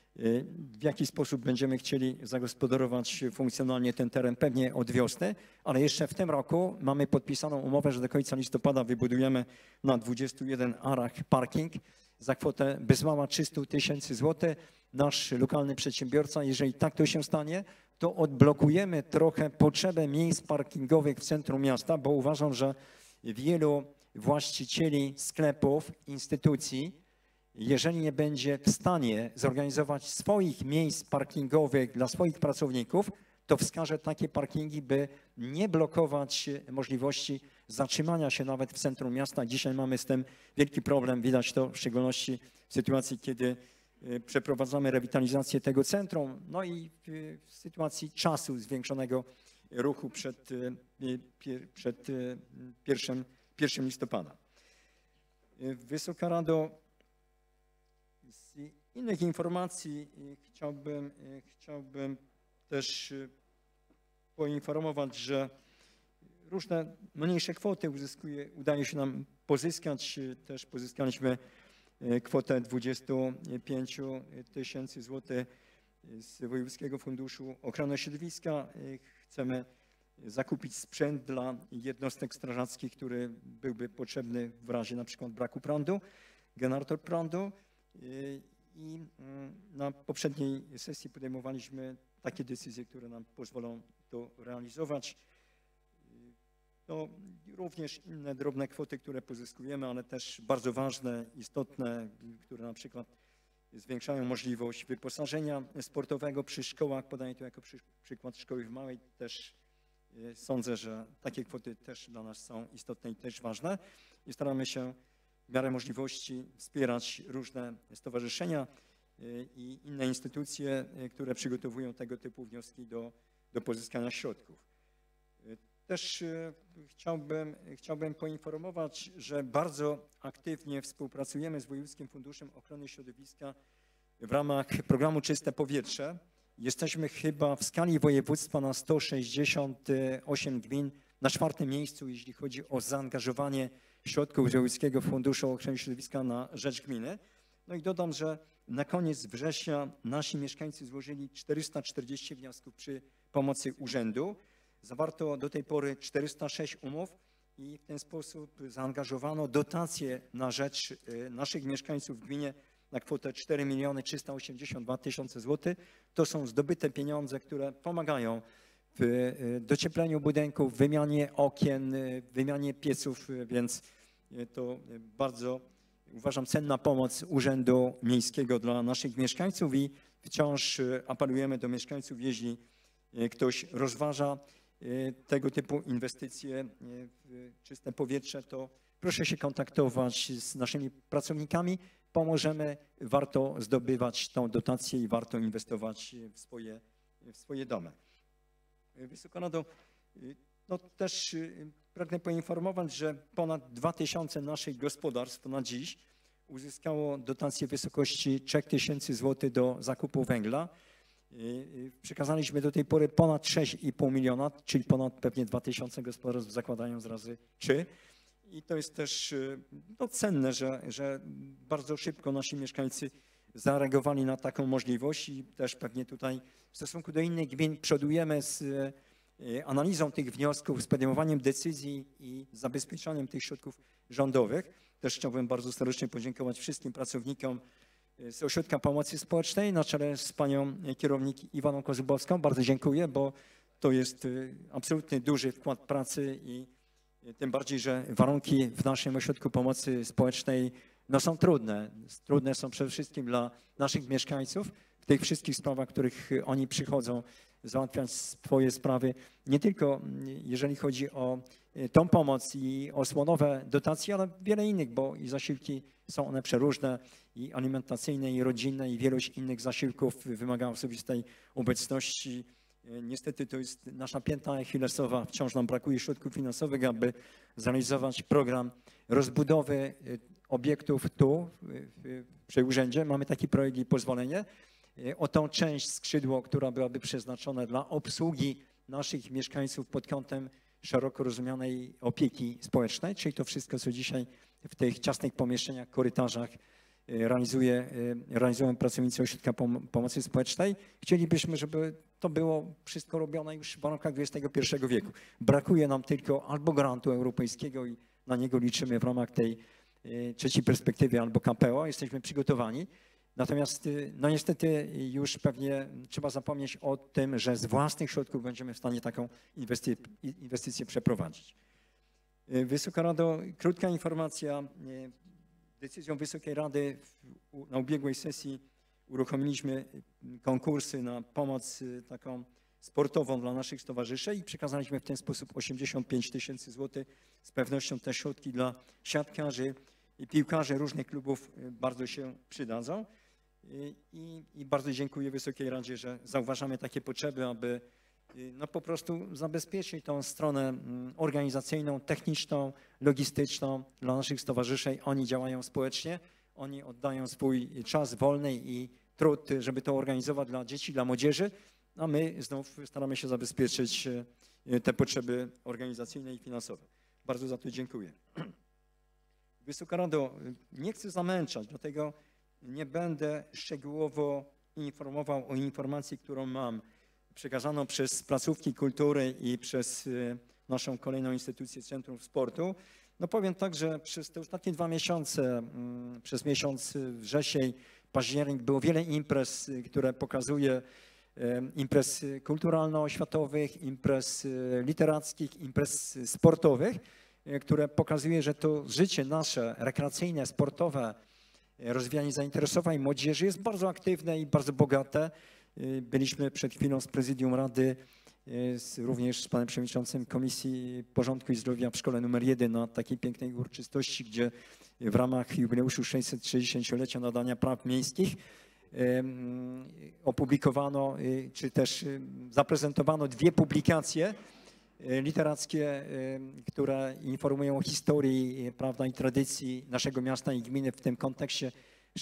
W jaki sposób będziemy chcieli zagospodarować funkcjonalnie ten teren? Pewnie od wiosny, ale jeszcze w tym roku mamy podpisaną umowę, że do końca listopada wybudujemy na 21 arach parking za kwotę bez mała 300 000 złotych. Nasz lokalny przedsiębiorca, jeżeli tak to się stanie, to odblokujemy trochę potrzebę miejsc parkingowych w centrum miasta, bo uważam, że wielu właścicieli sklepów, instytucji, jeżeli nie będzie w stanie zorganizować swoich miejsc parkingowych dla swoich pracowników, to wskaże takie parkingi, by nie blokować możliwości zatrzymania się nawet w centrum miasta. Dzisiaj mamy z tym wielki problem, widać to w szczególności w sytuacji, kiedy przeprowadzamy rewitalizację tego centrum, no i w sytuacji czasu zwiększonego ruchu przed 1 listopada. Wysoka Rado, z innych informacji chciałbym też poinformować, że różne mniejsze kwoty udaje się nam pozyskać. Też pozyskaliśmy kwotę 25 000 złotych z Wojewódzkiego Funduszu Ochrony Środowiska. Chcemy zakupić sprzęt dla jednostek strażackich, który byłby potrzebny w razie na przykład braku prądu, generator prądu. I na poprzedniej sesji podejmowaliśmy takie decyzje, które nam pozwolą to realizować. No, również inne drobne kwoty, które pozyskujemy, ale też bardzo ważne, istotne, które na przykład zwiększają możliwość wyposażenia sportowego przy szkołach. Podaję tu jako przykład szkoły w Małej. Też sądzę, że takie kwoty też dla nas są istotne i też ważne. I staramy się w miarę możliwości wspierać różne stowarzyszenia i inne instytucje, które przygotowują tego typu wnioski do pozyskania środków. Też chciałbym poinformować, że bardzo aktywnie współpracujemy z Wojewódzkim Funduszem Ochrony Środowiska w ramach programu Czyste Powietrze. Jesteśmy chyba w skali województwa na 168 gmin na 4. miejscu, jeśli chodzi o zaangażowanie środków z Wojewódzkiego Funduszu Ochrony Środowiska na rzecz gminy. No i dodam, że na koniec września nasi mieszkańcy złożyli 440 wniosków przy pomocy urzędu. Zawarto do tej pory 406 umów i w ten sposób zaangażowano dotacje na rzecz naszych mieszkańców w gminie na kwotę 4 382 000 złotych. To są zdobyte pieniądze, które pomagają w dociepleniu budynków, w wymianie okien, w wymianie pieców, więc to bardzo, uważam, cenna pomoc Urzędu Miejskiego dla naszych mieszkańców i wciąż apelujemy do mieszkańców, jeśli ktoś rozważa tego typu inwestycje w czyste powietrze, to proszę się kontaktować z naszymi pracownikami. Pomożemy, warto zdobywać tą dotację i warto inwestować w swoje domy. Wysoka Rado, no też pragnę poinformować, że ponad 2000 naszych gospodarstw na dziś uzyskało dotację w wysokości 3000 zł do zakupu węgla. Przekazaliśmy do tej pory ponad 6,5 miliona, czyli ponad pewnie 2000 gospodarstw zakładając razy 3. I to jest też no, cenne, że bardzo szybko nasi mieszkańcy zareagowali na taką możliwość i też pewnie tutaj w stosunku do innych gmin przodujemy z analizą tych wniosków, z podejmowaniem decyzji i zabezpieczaniem tych środków rządowych. Też chciałbym bardzo serdecznie podziękować wszystkim pracownikom z Ośrodka Pomocy Społecznej na czele z panią kierownik Iwoną Kozubowską. Bardzo dziękuję, bo to jest absolutnie duży wkład pracy i tym bardziej, że warunki w naszym Ośrodku Pomocy Społecznej no, są trudne. Trudne są przede wszystkim dla naszych mieszkańców w tych wszystkich sprawach, w których oni przychodzą załatwiać swoje sprawy. Nie tylko jeżeli chodzi o tą pomoc i osłonowe dotacje, ale wiele innych, bo i zasiłki są one przeróżne, i alimentacyjne, i rodzinne, i wielość innych zasiłków wymaga osobistej obecności. Niestety to jest nasza pięta achillesowa. Wciąż nam brakuje środków finansowych, aby zrealizować program rozbudowy obiektów tu przy urzędzie. Mamy taki projekt i pozwolenie. O tą część skrzydło, która byłaby przeznaczona dla obsługi naszych mieszkańców pod kątem szeroko rozumianej opieki społecznej, czyli to wszystko, co dzisiaj w tych ciasnych pomieszczeniach, korytarzach realizują pracownicy Ośrodka Pomocy Społecznej. Chcielibyśmy, żeby to było wszystko robione już w warunkach XXI wieku. Brakuje nam tylko albo grantu europejskiego i na niego liczymy w ramach tej trzeciej perspektywy albo KPO. Jesteśmy przygotowani. Natomiast no niestety już pewnie trzeba zapomnieć o tym, że z własnych środków będziemy w stanie taką inwestycję przeprowadzić. Wysoka Rado, krótka informacja. Decyzją Wysokiej Rady na ubiegłej sesji uruchomiliśmy konkursy na pomoc taką sportową dla naszych stowarzyszeń i przekazaliśmy w ten sposób 85 000 złotych. Z pewnością te środki dla siatkarzy i piłkarzy różnych klubów bardzo się przydadzą. I bardzo dziękuję Wysokiej Radzie, że zauważamy takie potrzeby, aby no po prostu zabezpieczyć tą stronę organizacyjną, techniczną, logistyczną dla naszych stowarzyszeń. Oni działają społecznie, oni oddają swój czas wolny i trud, żeby to organizować dla dzieci, dla młodzieży, a my znów staramy się zabezpieczyć te potrzeby organizacyjne i finansowe. Bardzo za to dziękuję. Wysoka Rado, nie chcę zamęczać, dlatego nie będę szczegółowo informował o informacji, którą mam przekazaną przez placówki kultury i przez naszą kolejną instytucję Centrum Sportu. No powiem tak, że przez te ostatnie 2 miesiące, przez miesiąc wrzesień, październik było wiele imprez, które pokazuje imprez kulturalno-oświatowych, imprez literackich, imprez sportowych, które pokazuje, że to życie nasze rekreacyjne, sportowe, rozwijanie zainteresowań młodzieży jest bardzo aktywne i bardzo bogate. Byliśmy przed chwilą z prezydium Rady, również z panem przewodniczącym Komisji Porządku i Zdrowia w szkole nr 1 na takiej pięknej uroczystości, gdzie w ramach jubileuszu 660-lecia nadania praw miejskich opublikowano, czy też zaprezentowano 2 publikacje literackie, które informują o historii, prawda, i tradycji naszego miasta i gminy w tym kontekście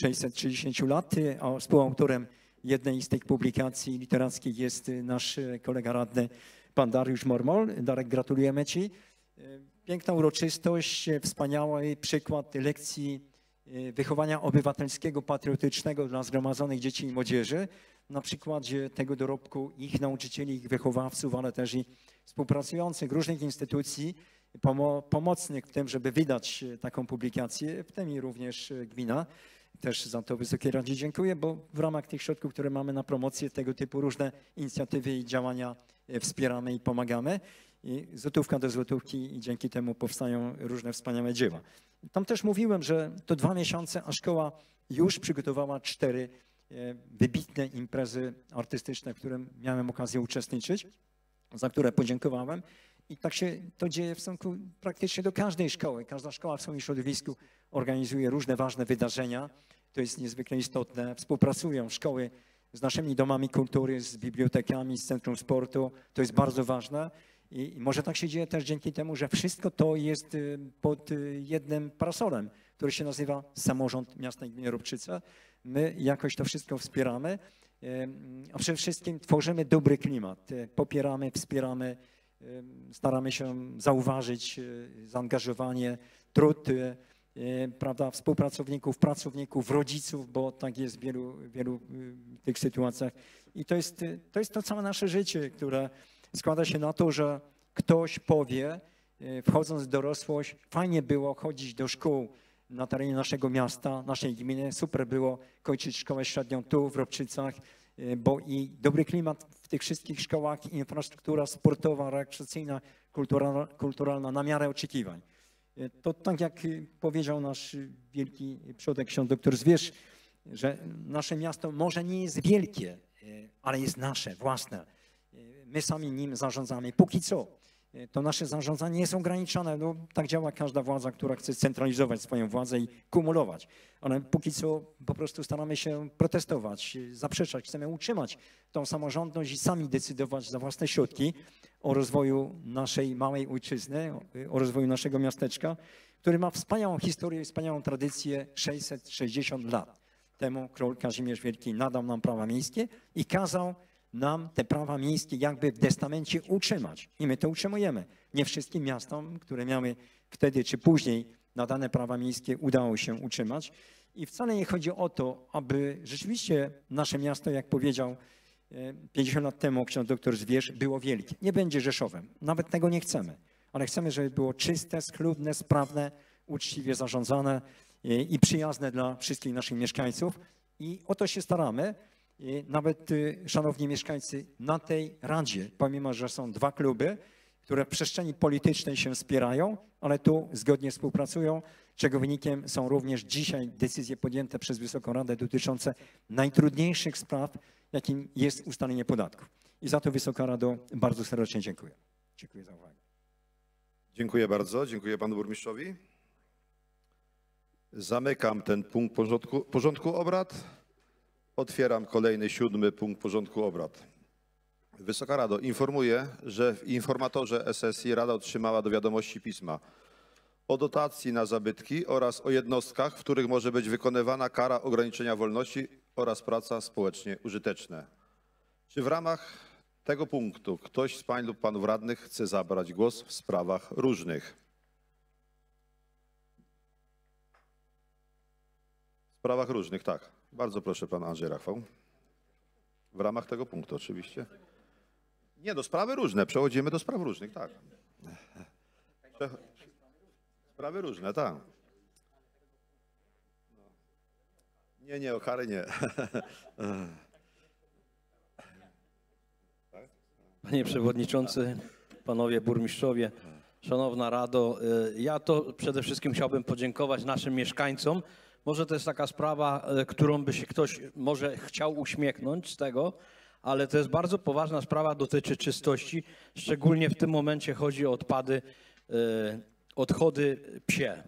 660 lat. A współautorem jednej z tych publikacji literackich jest nasz kolega radny, pan Dariusz Mormol. Darek, gratulujemy Ci. Piękna uroczystość, wspaniały przykład lekcji wychowania obywatelskiego, patriotycznego dla zgromadzonych dzieci i młodzieży. Na przykładzie tego dorobku ich nauczycieli, ich wychowawców, ale też i współpracujących różnych instytucji pomocnych w tym, żeby wydać taką publikację, w tym i również gmina. Też za to Wysokiej Radzie dziękuję, bo w ramach tych środków, które mamy na promocję, tego typu różne inicjatywy i działania wspieramy i pomagamy. I złotówka do złotówki i dzięki temu powstają różne wspaniałe dzieła. Tam też mówiłem, że to 2 miesiące, a szkoła już przygotowała 4 wybitne imprezy artystyczne, w których miałem okazję uczestniczyć, za które podziękowałem. I tak się to dzieje w stosunku praktycznie do każdej szkoły. Każda szkoła w swoim środowisku organizuje różne ważne wydarzenia. To jest niezwykle istotne. Współpracują szkoły z naszymi domami kultury, z bibliotekami, z Centrum Sportu. To jest bardzo ważne. I może tak się dzieje też dzięki temu, że wszystko to jest pod jednym parasolem, który się nazywa Samorząd Miasta i Gminy Ropczyce. My jakoś to wszystko wspieramy, a przede wszystkim tworzymy dobry klimat. Popieramy, wspieramy, staramy się zauważyć zaangażowanie, trud, prawda, współpracowników, pracowników, rodziców, bo tak jest w wielu tych sytuacjach. I to jest to całe nasze życie, które składa się na to, że ktoś powie, wchodząc w dorosłość, fajnie było chodzić do szkół na terenie naszego miasta, naszej gminy, super było kończyć szkołę średnią tu w Ropczycach, bo i dobry klimat w tych wszystkich szkołach, infrastruktura sportowa, rekreacyjna, kulturalna na miarę oczekiwań. To tak jak powiedział nasz wielki przodek ksiądz dr Zwierz, że nasze miasto może nie jest wielkie, ale jest nasze, własne. My sami nim zarządzamy. Póki co to nasze zarządzanie jest ograniczone. No, tak działa każda władza, która chce centralizować swoją władzę i kumulować. Ale póki co po prostu staramy się protestować, zaprzeczać. Chcemy utrzymać tą samorządność i sami decydować za własne środki o rozwoju naszej małej ojczyzny, o rozwoju naszego miasteczka, który ma wspaniałą historię i wspaniałą tradycję 660 lat. Temu król Kazimierz Wielki nadał nam prawa miejskie i kazał nam te prawa miejskie jakby w testamencie utrzymać. I my to utrzymujemy. Nie wszystkim miastom, które miały wtedy czy później nadane prawa miejskie, udało się utrzymać. I wcale nie chodzi o to, aby rzeczywiście nasze miasto, jak powiedział 50 lat temu ksiądz dr Zwierz, było wielkie. Nie będzie Rzeszowem. Nawet tego nie chcemy. Ale chcemy, żeby było czyste, schludne, sprawne, uczciwie zarządzane i przyjazne dla wszystkich naszych mieszkańców. I o to się staramy. Nawet, szanowni mieszkańcy, na tej Radzie, pomimo że są 2 kluby, które w przestrzeni politycznej się wspierają, ale tu zgodnie współpracują, czego wynikiem są również dzisiaj decyzje podjęte przez Wysoką Radę dotyczące najtrudniejszych spraw, jakim jest ustalenie podatków. I za to, Wysoka Rado, bardzo serdecznie dziękuję. Dziękuję za uwagę. Dziękuję bardzo. Dziękuję panu burmistrzowi. Zamykam ten punkt porządku obrad. Otwieram kolejny 7. punkt porządku obrad. Wysoka Rado, informuję, że w informatorze SSI Rada otrzymała do wiadomości pisma o dotacji na zabytki oraz o jednostkach, w których może być wykonywana kara ograniczenia wolności oraz praca społecznie użyteczna. Czy w ramach tego punktu ktoś z pań lub panów radnych chce zabrać głos w sprawach różnych? W sprawach różnych, tak. Bardzo proszę, pan Andrzej Rachwał. W ramach tego punktu oczywiście. Nie, do sprawy różne. Przechodzimy do spraw różnych, tak. Sprawy różne, tak. Nie, o kary nie. Panie Przewodniczący, Panowie Burmistrzowie, Szanowna Rado, ja to przede wszystkim chciałbym podziękować naszym mieszkańcom. Może to jest taka sprawa, którą by się ktoś może chciał uśmiechnąć z tego, ale to jest bardzo poważna sprawa, dotyczy czystości. Szczególnie w tym momencie chodzi o odchody psie.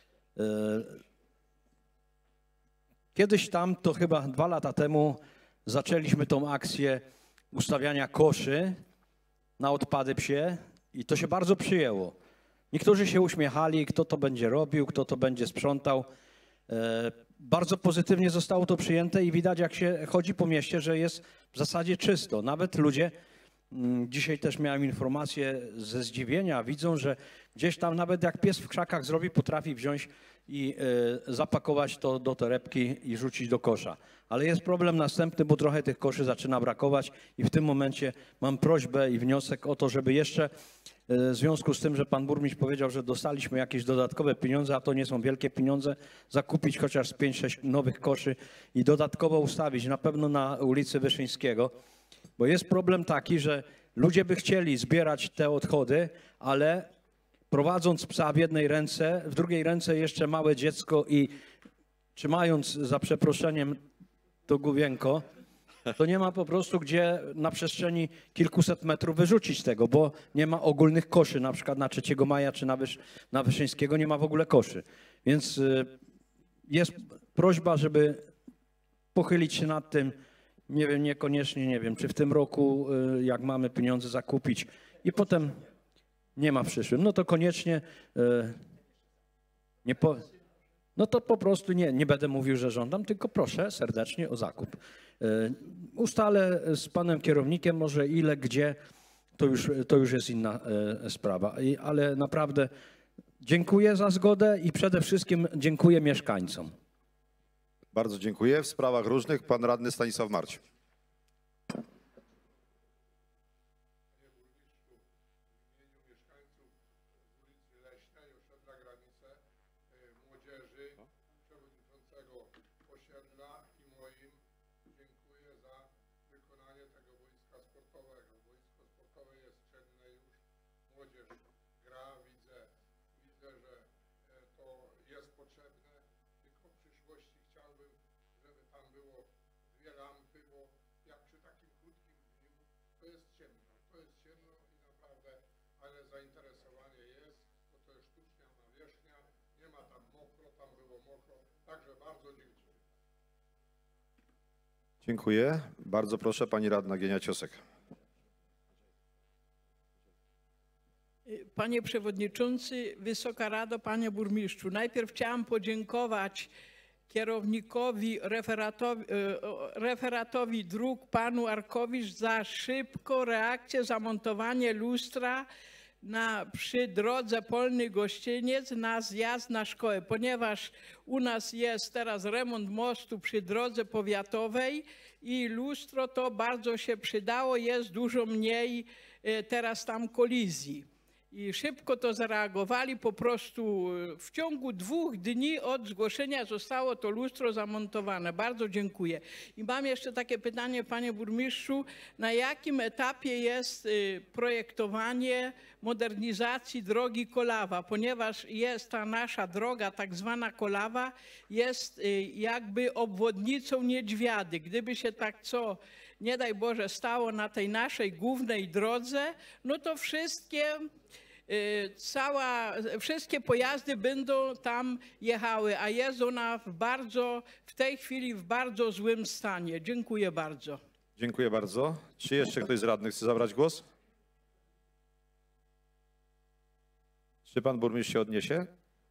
Kiedyś tam, to chyba 2 lata temu, zaczęliśmy tą akcję ustawiania koszy na odpady psie i to się bardzo przyjęło. Niektórzy się uśmiechali, kto to będzie robił, kto to będzie sprzątał. Bardzo pozytywnie zostało to przyjęte i widać, jak się chodzi po mieście, że jest w zasadzie czysto. Nawet ludzie, dzisiaj też miałem informację ze zdziwienia, widzą, że gdzieś tam nawet jak pies w krzakach zrobi, potrafi wziąć i zapakować to do torebki i rzucić do kosza. Ale jest problem następny, bo trochę tych koszy zaczyna brakować i w tym momencie mam prośbę i wniosek o to, żeby jeszcze w związku z tym, że pan burmistrz powiedział, że dostaliśmy jakieś dodatkowe pieniądze, a to nie są wielkie pieniądze, zakupić chociaż z 5-6 nowych koszy i dodatkowo ustawić na pewno na ulicy Wyszyńskiego, bo jest problem taki, że ludzie by chcieli zbierać te odchody, ale prowadząc psa w jednej ręce, w drugiej ręce jeszcze małe dziecko i trzymając za przeproszeniem to główienko, to nie ma po prostu gdzie na przestrzeni kilkuset metrów wyrzucić tego, bo nie ma ogólnych koszy, na przykład na 3 maja czy na Wyszyńskiego nie ma w ogóle koszy. Więc jest prośba, żeby pochylić się nad tym, nie wiem, niekoniecznie, nie wiem, czy w tym roku, jak mamy pieniądze, zakupić i potem nie ma w przyszłym. No to koniecznie no to po prostu nie będę mówił, że żądam, tylko proszę serdecznie o zakup. Ustalę z panem kierownikiem może ile, gdzie, to już jest inna sprawa. Ale naprawdę dziękuję za zgodę i przede wszystkim dziękuję mieszkańcom. Bardzo dziękuję. W sprawach różnych pan radny Stanisław Marć. Dziękuję. Bardzo proszę, pani radna Gienia Ciosek. Panie Przewodniczący, Wysoka Rado, Panie Burmistrzu. Najpierw chciałam podziękować kierownikowi, referatowi dróg, panu Arkowicz, za szybką reakcję, zamontowanie lustra przy drodze Polny-Gościeniec na zjazd na szkołę, ponieważ u nas jest teraz remont mostu przy drodze powiatowej i lustro to bardzo się przydało, jest dużo mniej teraz tam kolizji. I szybko to zareagowali, po prostu w ciągu 2 dni od zgłoszenia zostało to lustro zamontowane. Bardzo dziękuję. I mam jeszcze takie pytanie, panie burmistrzu, na jakim etapie jest projektowanie modernizacji drogi Kolawa, ponieważ jest ta nasza droga, tak zwana Kolawa, jest jakby obwodnicą Niedźwiady. Gdyby się tak nie daj Boże, stało na tej naszej głównej drodze, no to wszystkie pojazdy będą tam jechały, a jest ona w tej chwili w bardzo złym stanie. Dziękuję bardzo. Dziękuję bardzo. Czy jeszcze ktoś z radnych chce zabrać głos? Czy pan burmistrz się odniesie?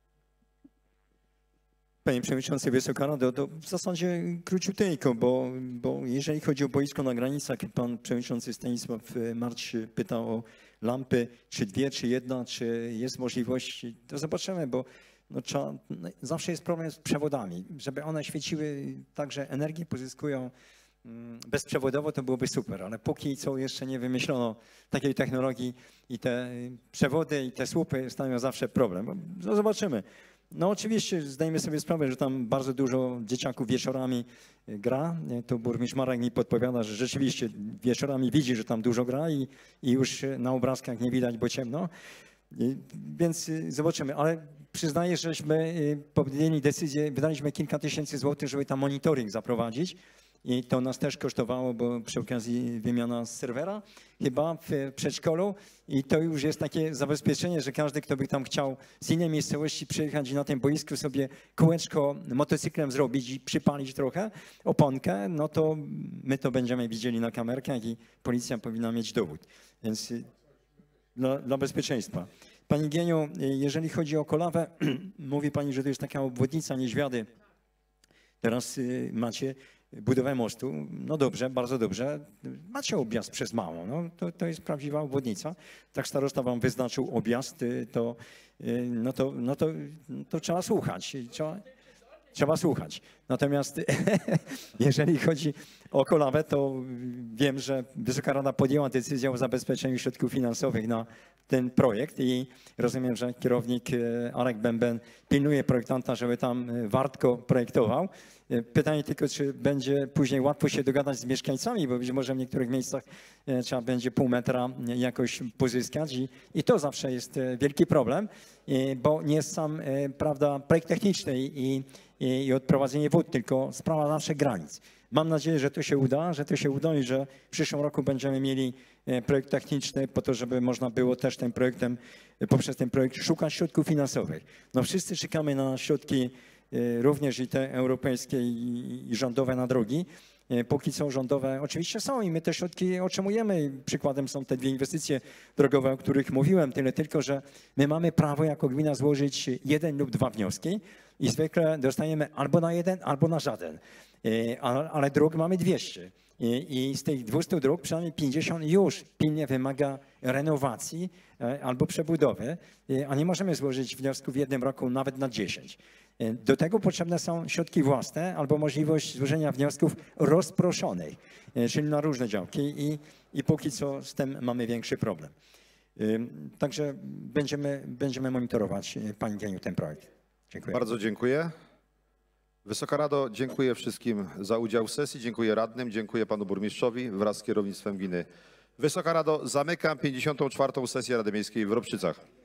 Panie Przewodniczący, Wysoka Rado, to w zasadzie króciuteńko, bo jeżeli chodzi o boisko na granicach, pan Przewodniczący Stanisław Marć pytał o lampy, czy 2, czy 1, czy jest możliwość, to zobaczymy, bo zawsze jest problem z przewodami, żeby one świeciły tak, że energię pozyskują bezprzewodowo, to byłoby super, ale póki co jeszcze nie wymyślono takiej technologii i te przewody i te słupy stanowią zawsze problem. No zobaczymy. No oczywiście zdajemy sobie sprawę, że tam bardzo dużo dzieciaków wieczorami gra. To burmistrz Marek mi podpowiada, że rzeczywiście wieczorami widzi, że tam dużo gra i już na obrazkach nie widać, bo ciemno. Więc zobaczymy, ale przyznaję, żeśmy podjęli decyzję, wydaliśmy kilka tysięcy złotych, żeby tam monitoring zaprowadzić. I to nas też kosztowało, bo przy okazji wymiana serwera chyba w przedszkolu i to już jest takie zabezpieczenie, że każdy, kto by tam chciał z innej miejscowości przyjechać i na tym boisku sobie kółeczko motocyklem zrobić i przypalić trochę oponkę, no to my to będziemy widzieli na kamerkach i policja powinna mieć dowód. Więc dla bezpieczeństwa. Pani Gieniu, jeżeli chodzi o Kolawę, mówi pani, że to jest taka obwodnica Niedźwiady. Teraz macie budowę mostu, no dobrze, bardzo dobrze. Macie objazd przez Małą, no to jest prawdziwa obwodnica. Tak starosta wam wyznaczył objazd, to trzeba słuchać. Trzeba słuchać. Natomiast jeżeli chodzi o Kolawę, to wiem, że Wysoka Rada podjęła decyzję o zabezpieczeniu środków finansowych na ten projekt i rozumiem, że kierownik Arek Bęben pilnuje projektanta, żeby tam wartko projektował. Pytanie tylko, czy będzie później łatwo się dogadać z mieszkańcami, bo być może w niektórych miejscach trzeba będzie pół metra jakoś pozyskać i to zawsze jest wielki problem, bo nie jest sam, prawda, projekt techniczny i odprowadzenie wód, tylko sprawa naszych granic. Mam nadzieję, że to się uda i że w przyszłym roku będziemy mieli projekt techniczny po to, żeby można było też tym projektem, poprzez ten projekt szukać środków finansowych. No wszyscy czekamy na środki również i te europejskie i rządowe na drogi. Póki co rządowe oczywiście są i my te środki otrzymujemy. Przykładem są te dwie inwestycje drogowe, o których mówiłem, tyle tylko, że my mamy prawo jako gmina złożyć 1 lub 2 wnioski i zwykle dostajemy albo na jeden, albo na żaden. Ale dróg mamy 200 i z tych 200 dróg przynajmniej 50 już pilnie wymaga renowacji albo przebudowy, a nie możemy złożyć wniosku w jednym roku nawet na 10. Do tego potrzebne są środki własne albo możliwość złożenia wniosków rozproszonych, czyli na różne działki i póki co z tym mamy większy problem. Także będziemy monitorować, Pani Gieniu, ten projekt. Dziękuję. Bardzo dziękuję. Wysoka Rado, dziękuję wszystkim za udział w sesji, dziękuję radnym, dziękuję panu burmistrzowi wraz z kierownictwem gminy. Wysoka Rado, zamykam 54. sesję Rady Miejskiej w Ropczycach.